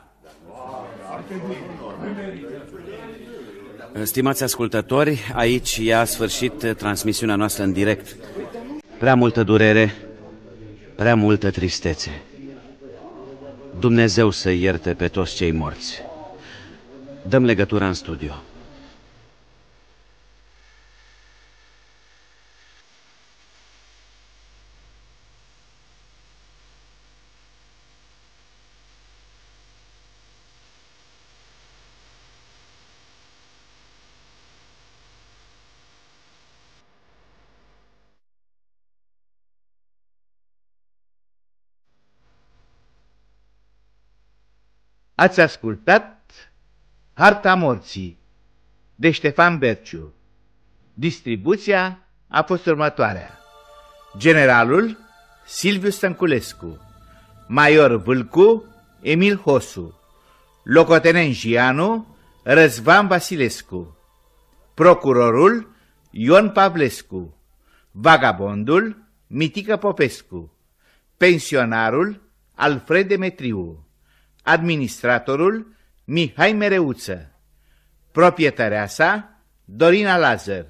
Stimați ascultători, aici ia sfârșit transmisiunea noastră în direct. Prea multă durere, prea multă tristețe. Dumnezeu să ierte pe toți cei morți. Dăm legătura în studio. Ați ascultat Harta morții de Ștefan Berciu. Distribuția a fost următoarea: generalul Silviu Stănculescu, major Vâlcu Emil Hosu, locotenent Gianu Răzvan Vasilescu, procurorul Ion Pavlescu, vagabondul Mitică Popescu, pensionarul Alfred Demetriu, administratorul Mihai Mereuță, proprietăreasa Dorina Lazar,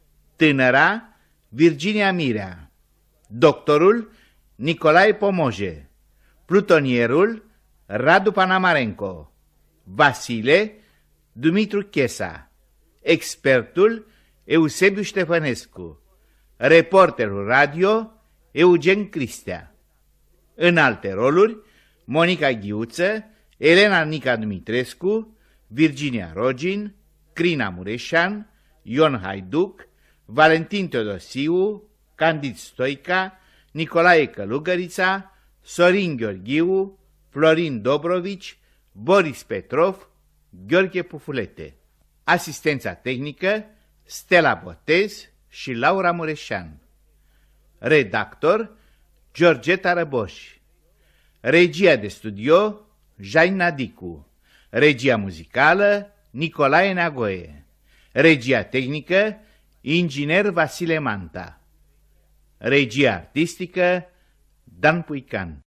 tânăra Virginia Mirea, doctorul Nicolae Pomoje, plutonierul Radu Panamarenco, Vasile Dumitru Chesa, expertul Eusebiu Ștefănescu, reporterul radio Eugen Cristea. În alte roluri, Monica Ghiuță, Elena Nica Dumitrescu, Virginia Rogin, Crina Mureșan, Ion Haiduc, Valentin Teodosiu, Candid Stoica, Nicolae Călugărița, Sorin Gheorghiu, Florin Dobrovici, Boris Petrov, Gheorghe Pufulete. Asistența tehnică Stella Botez și Laura Mureșan. Redactor Georgeta Răboș. Regia de studio Jain Nadicu. Regia muzicală Nicolae Neagoe. Regia tehnică inginer Vasile Manta. Regia artistică Dan Puican.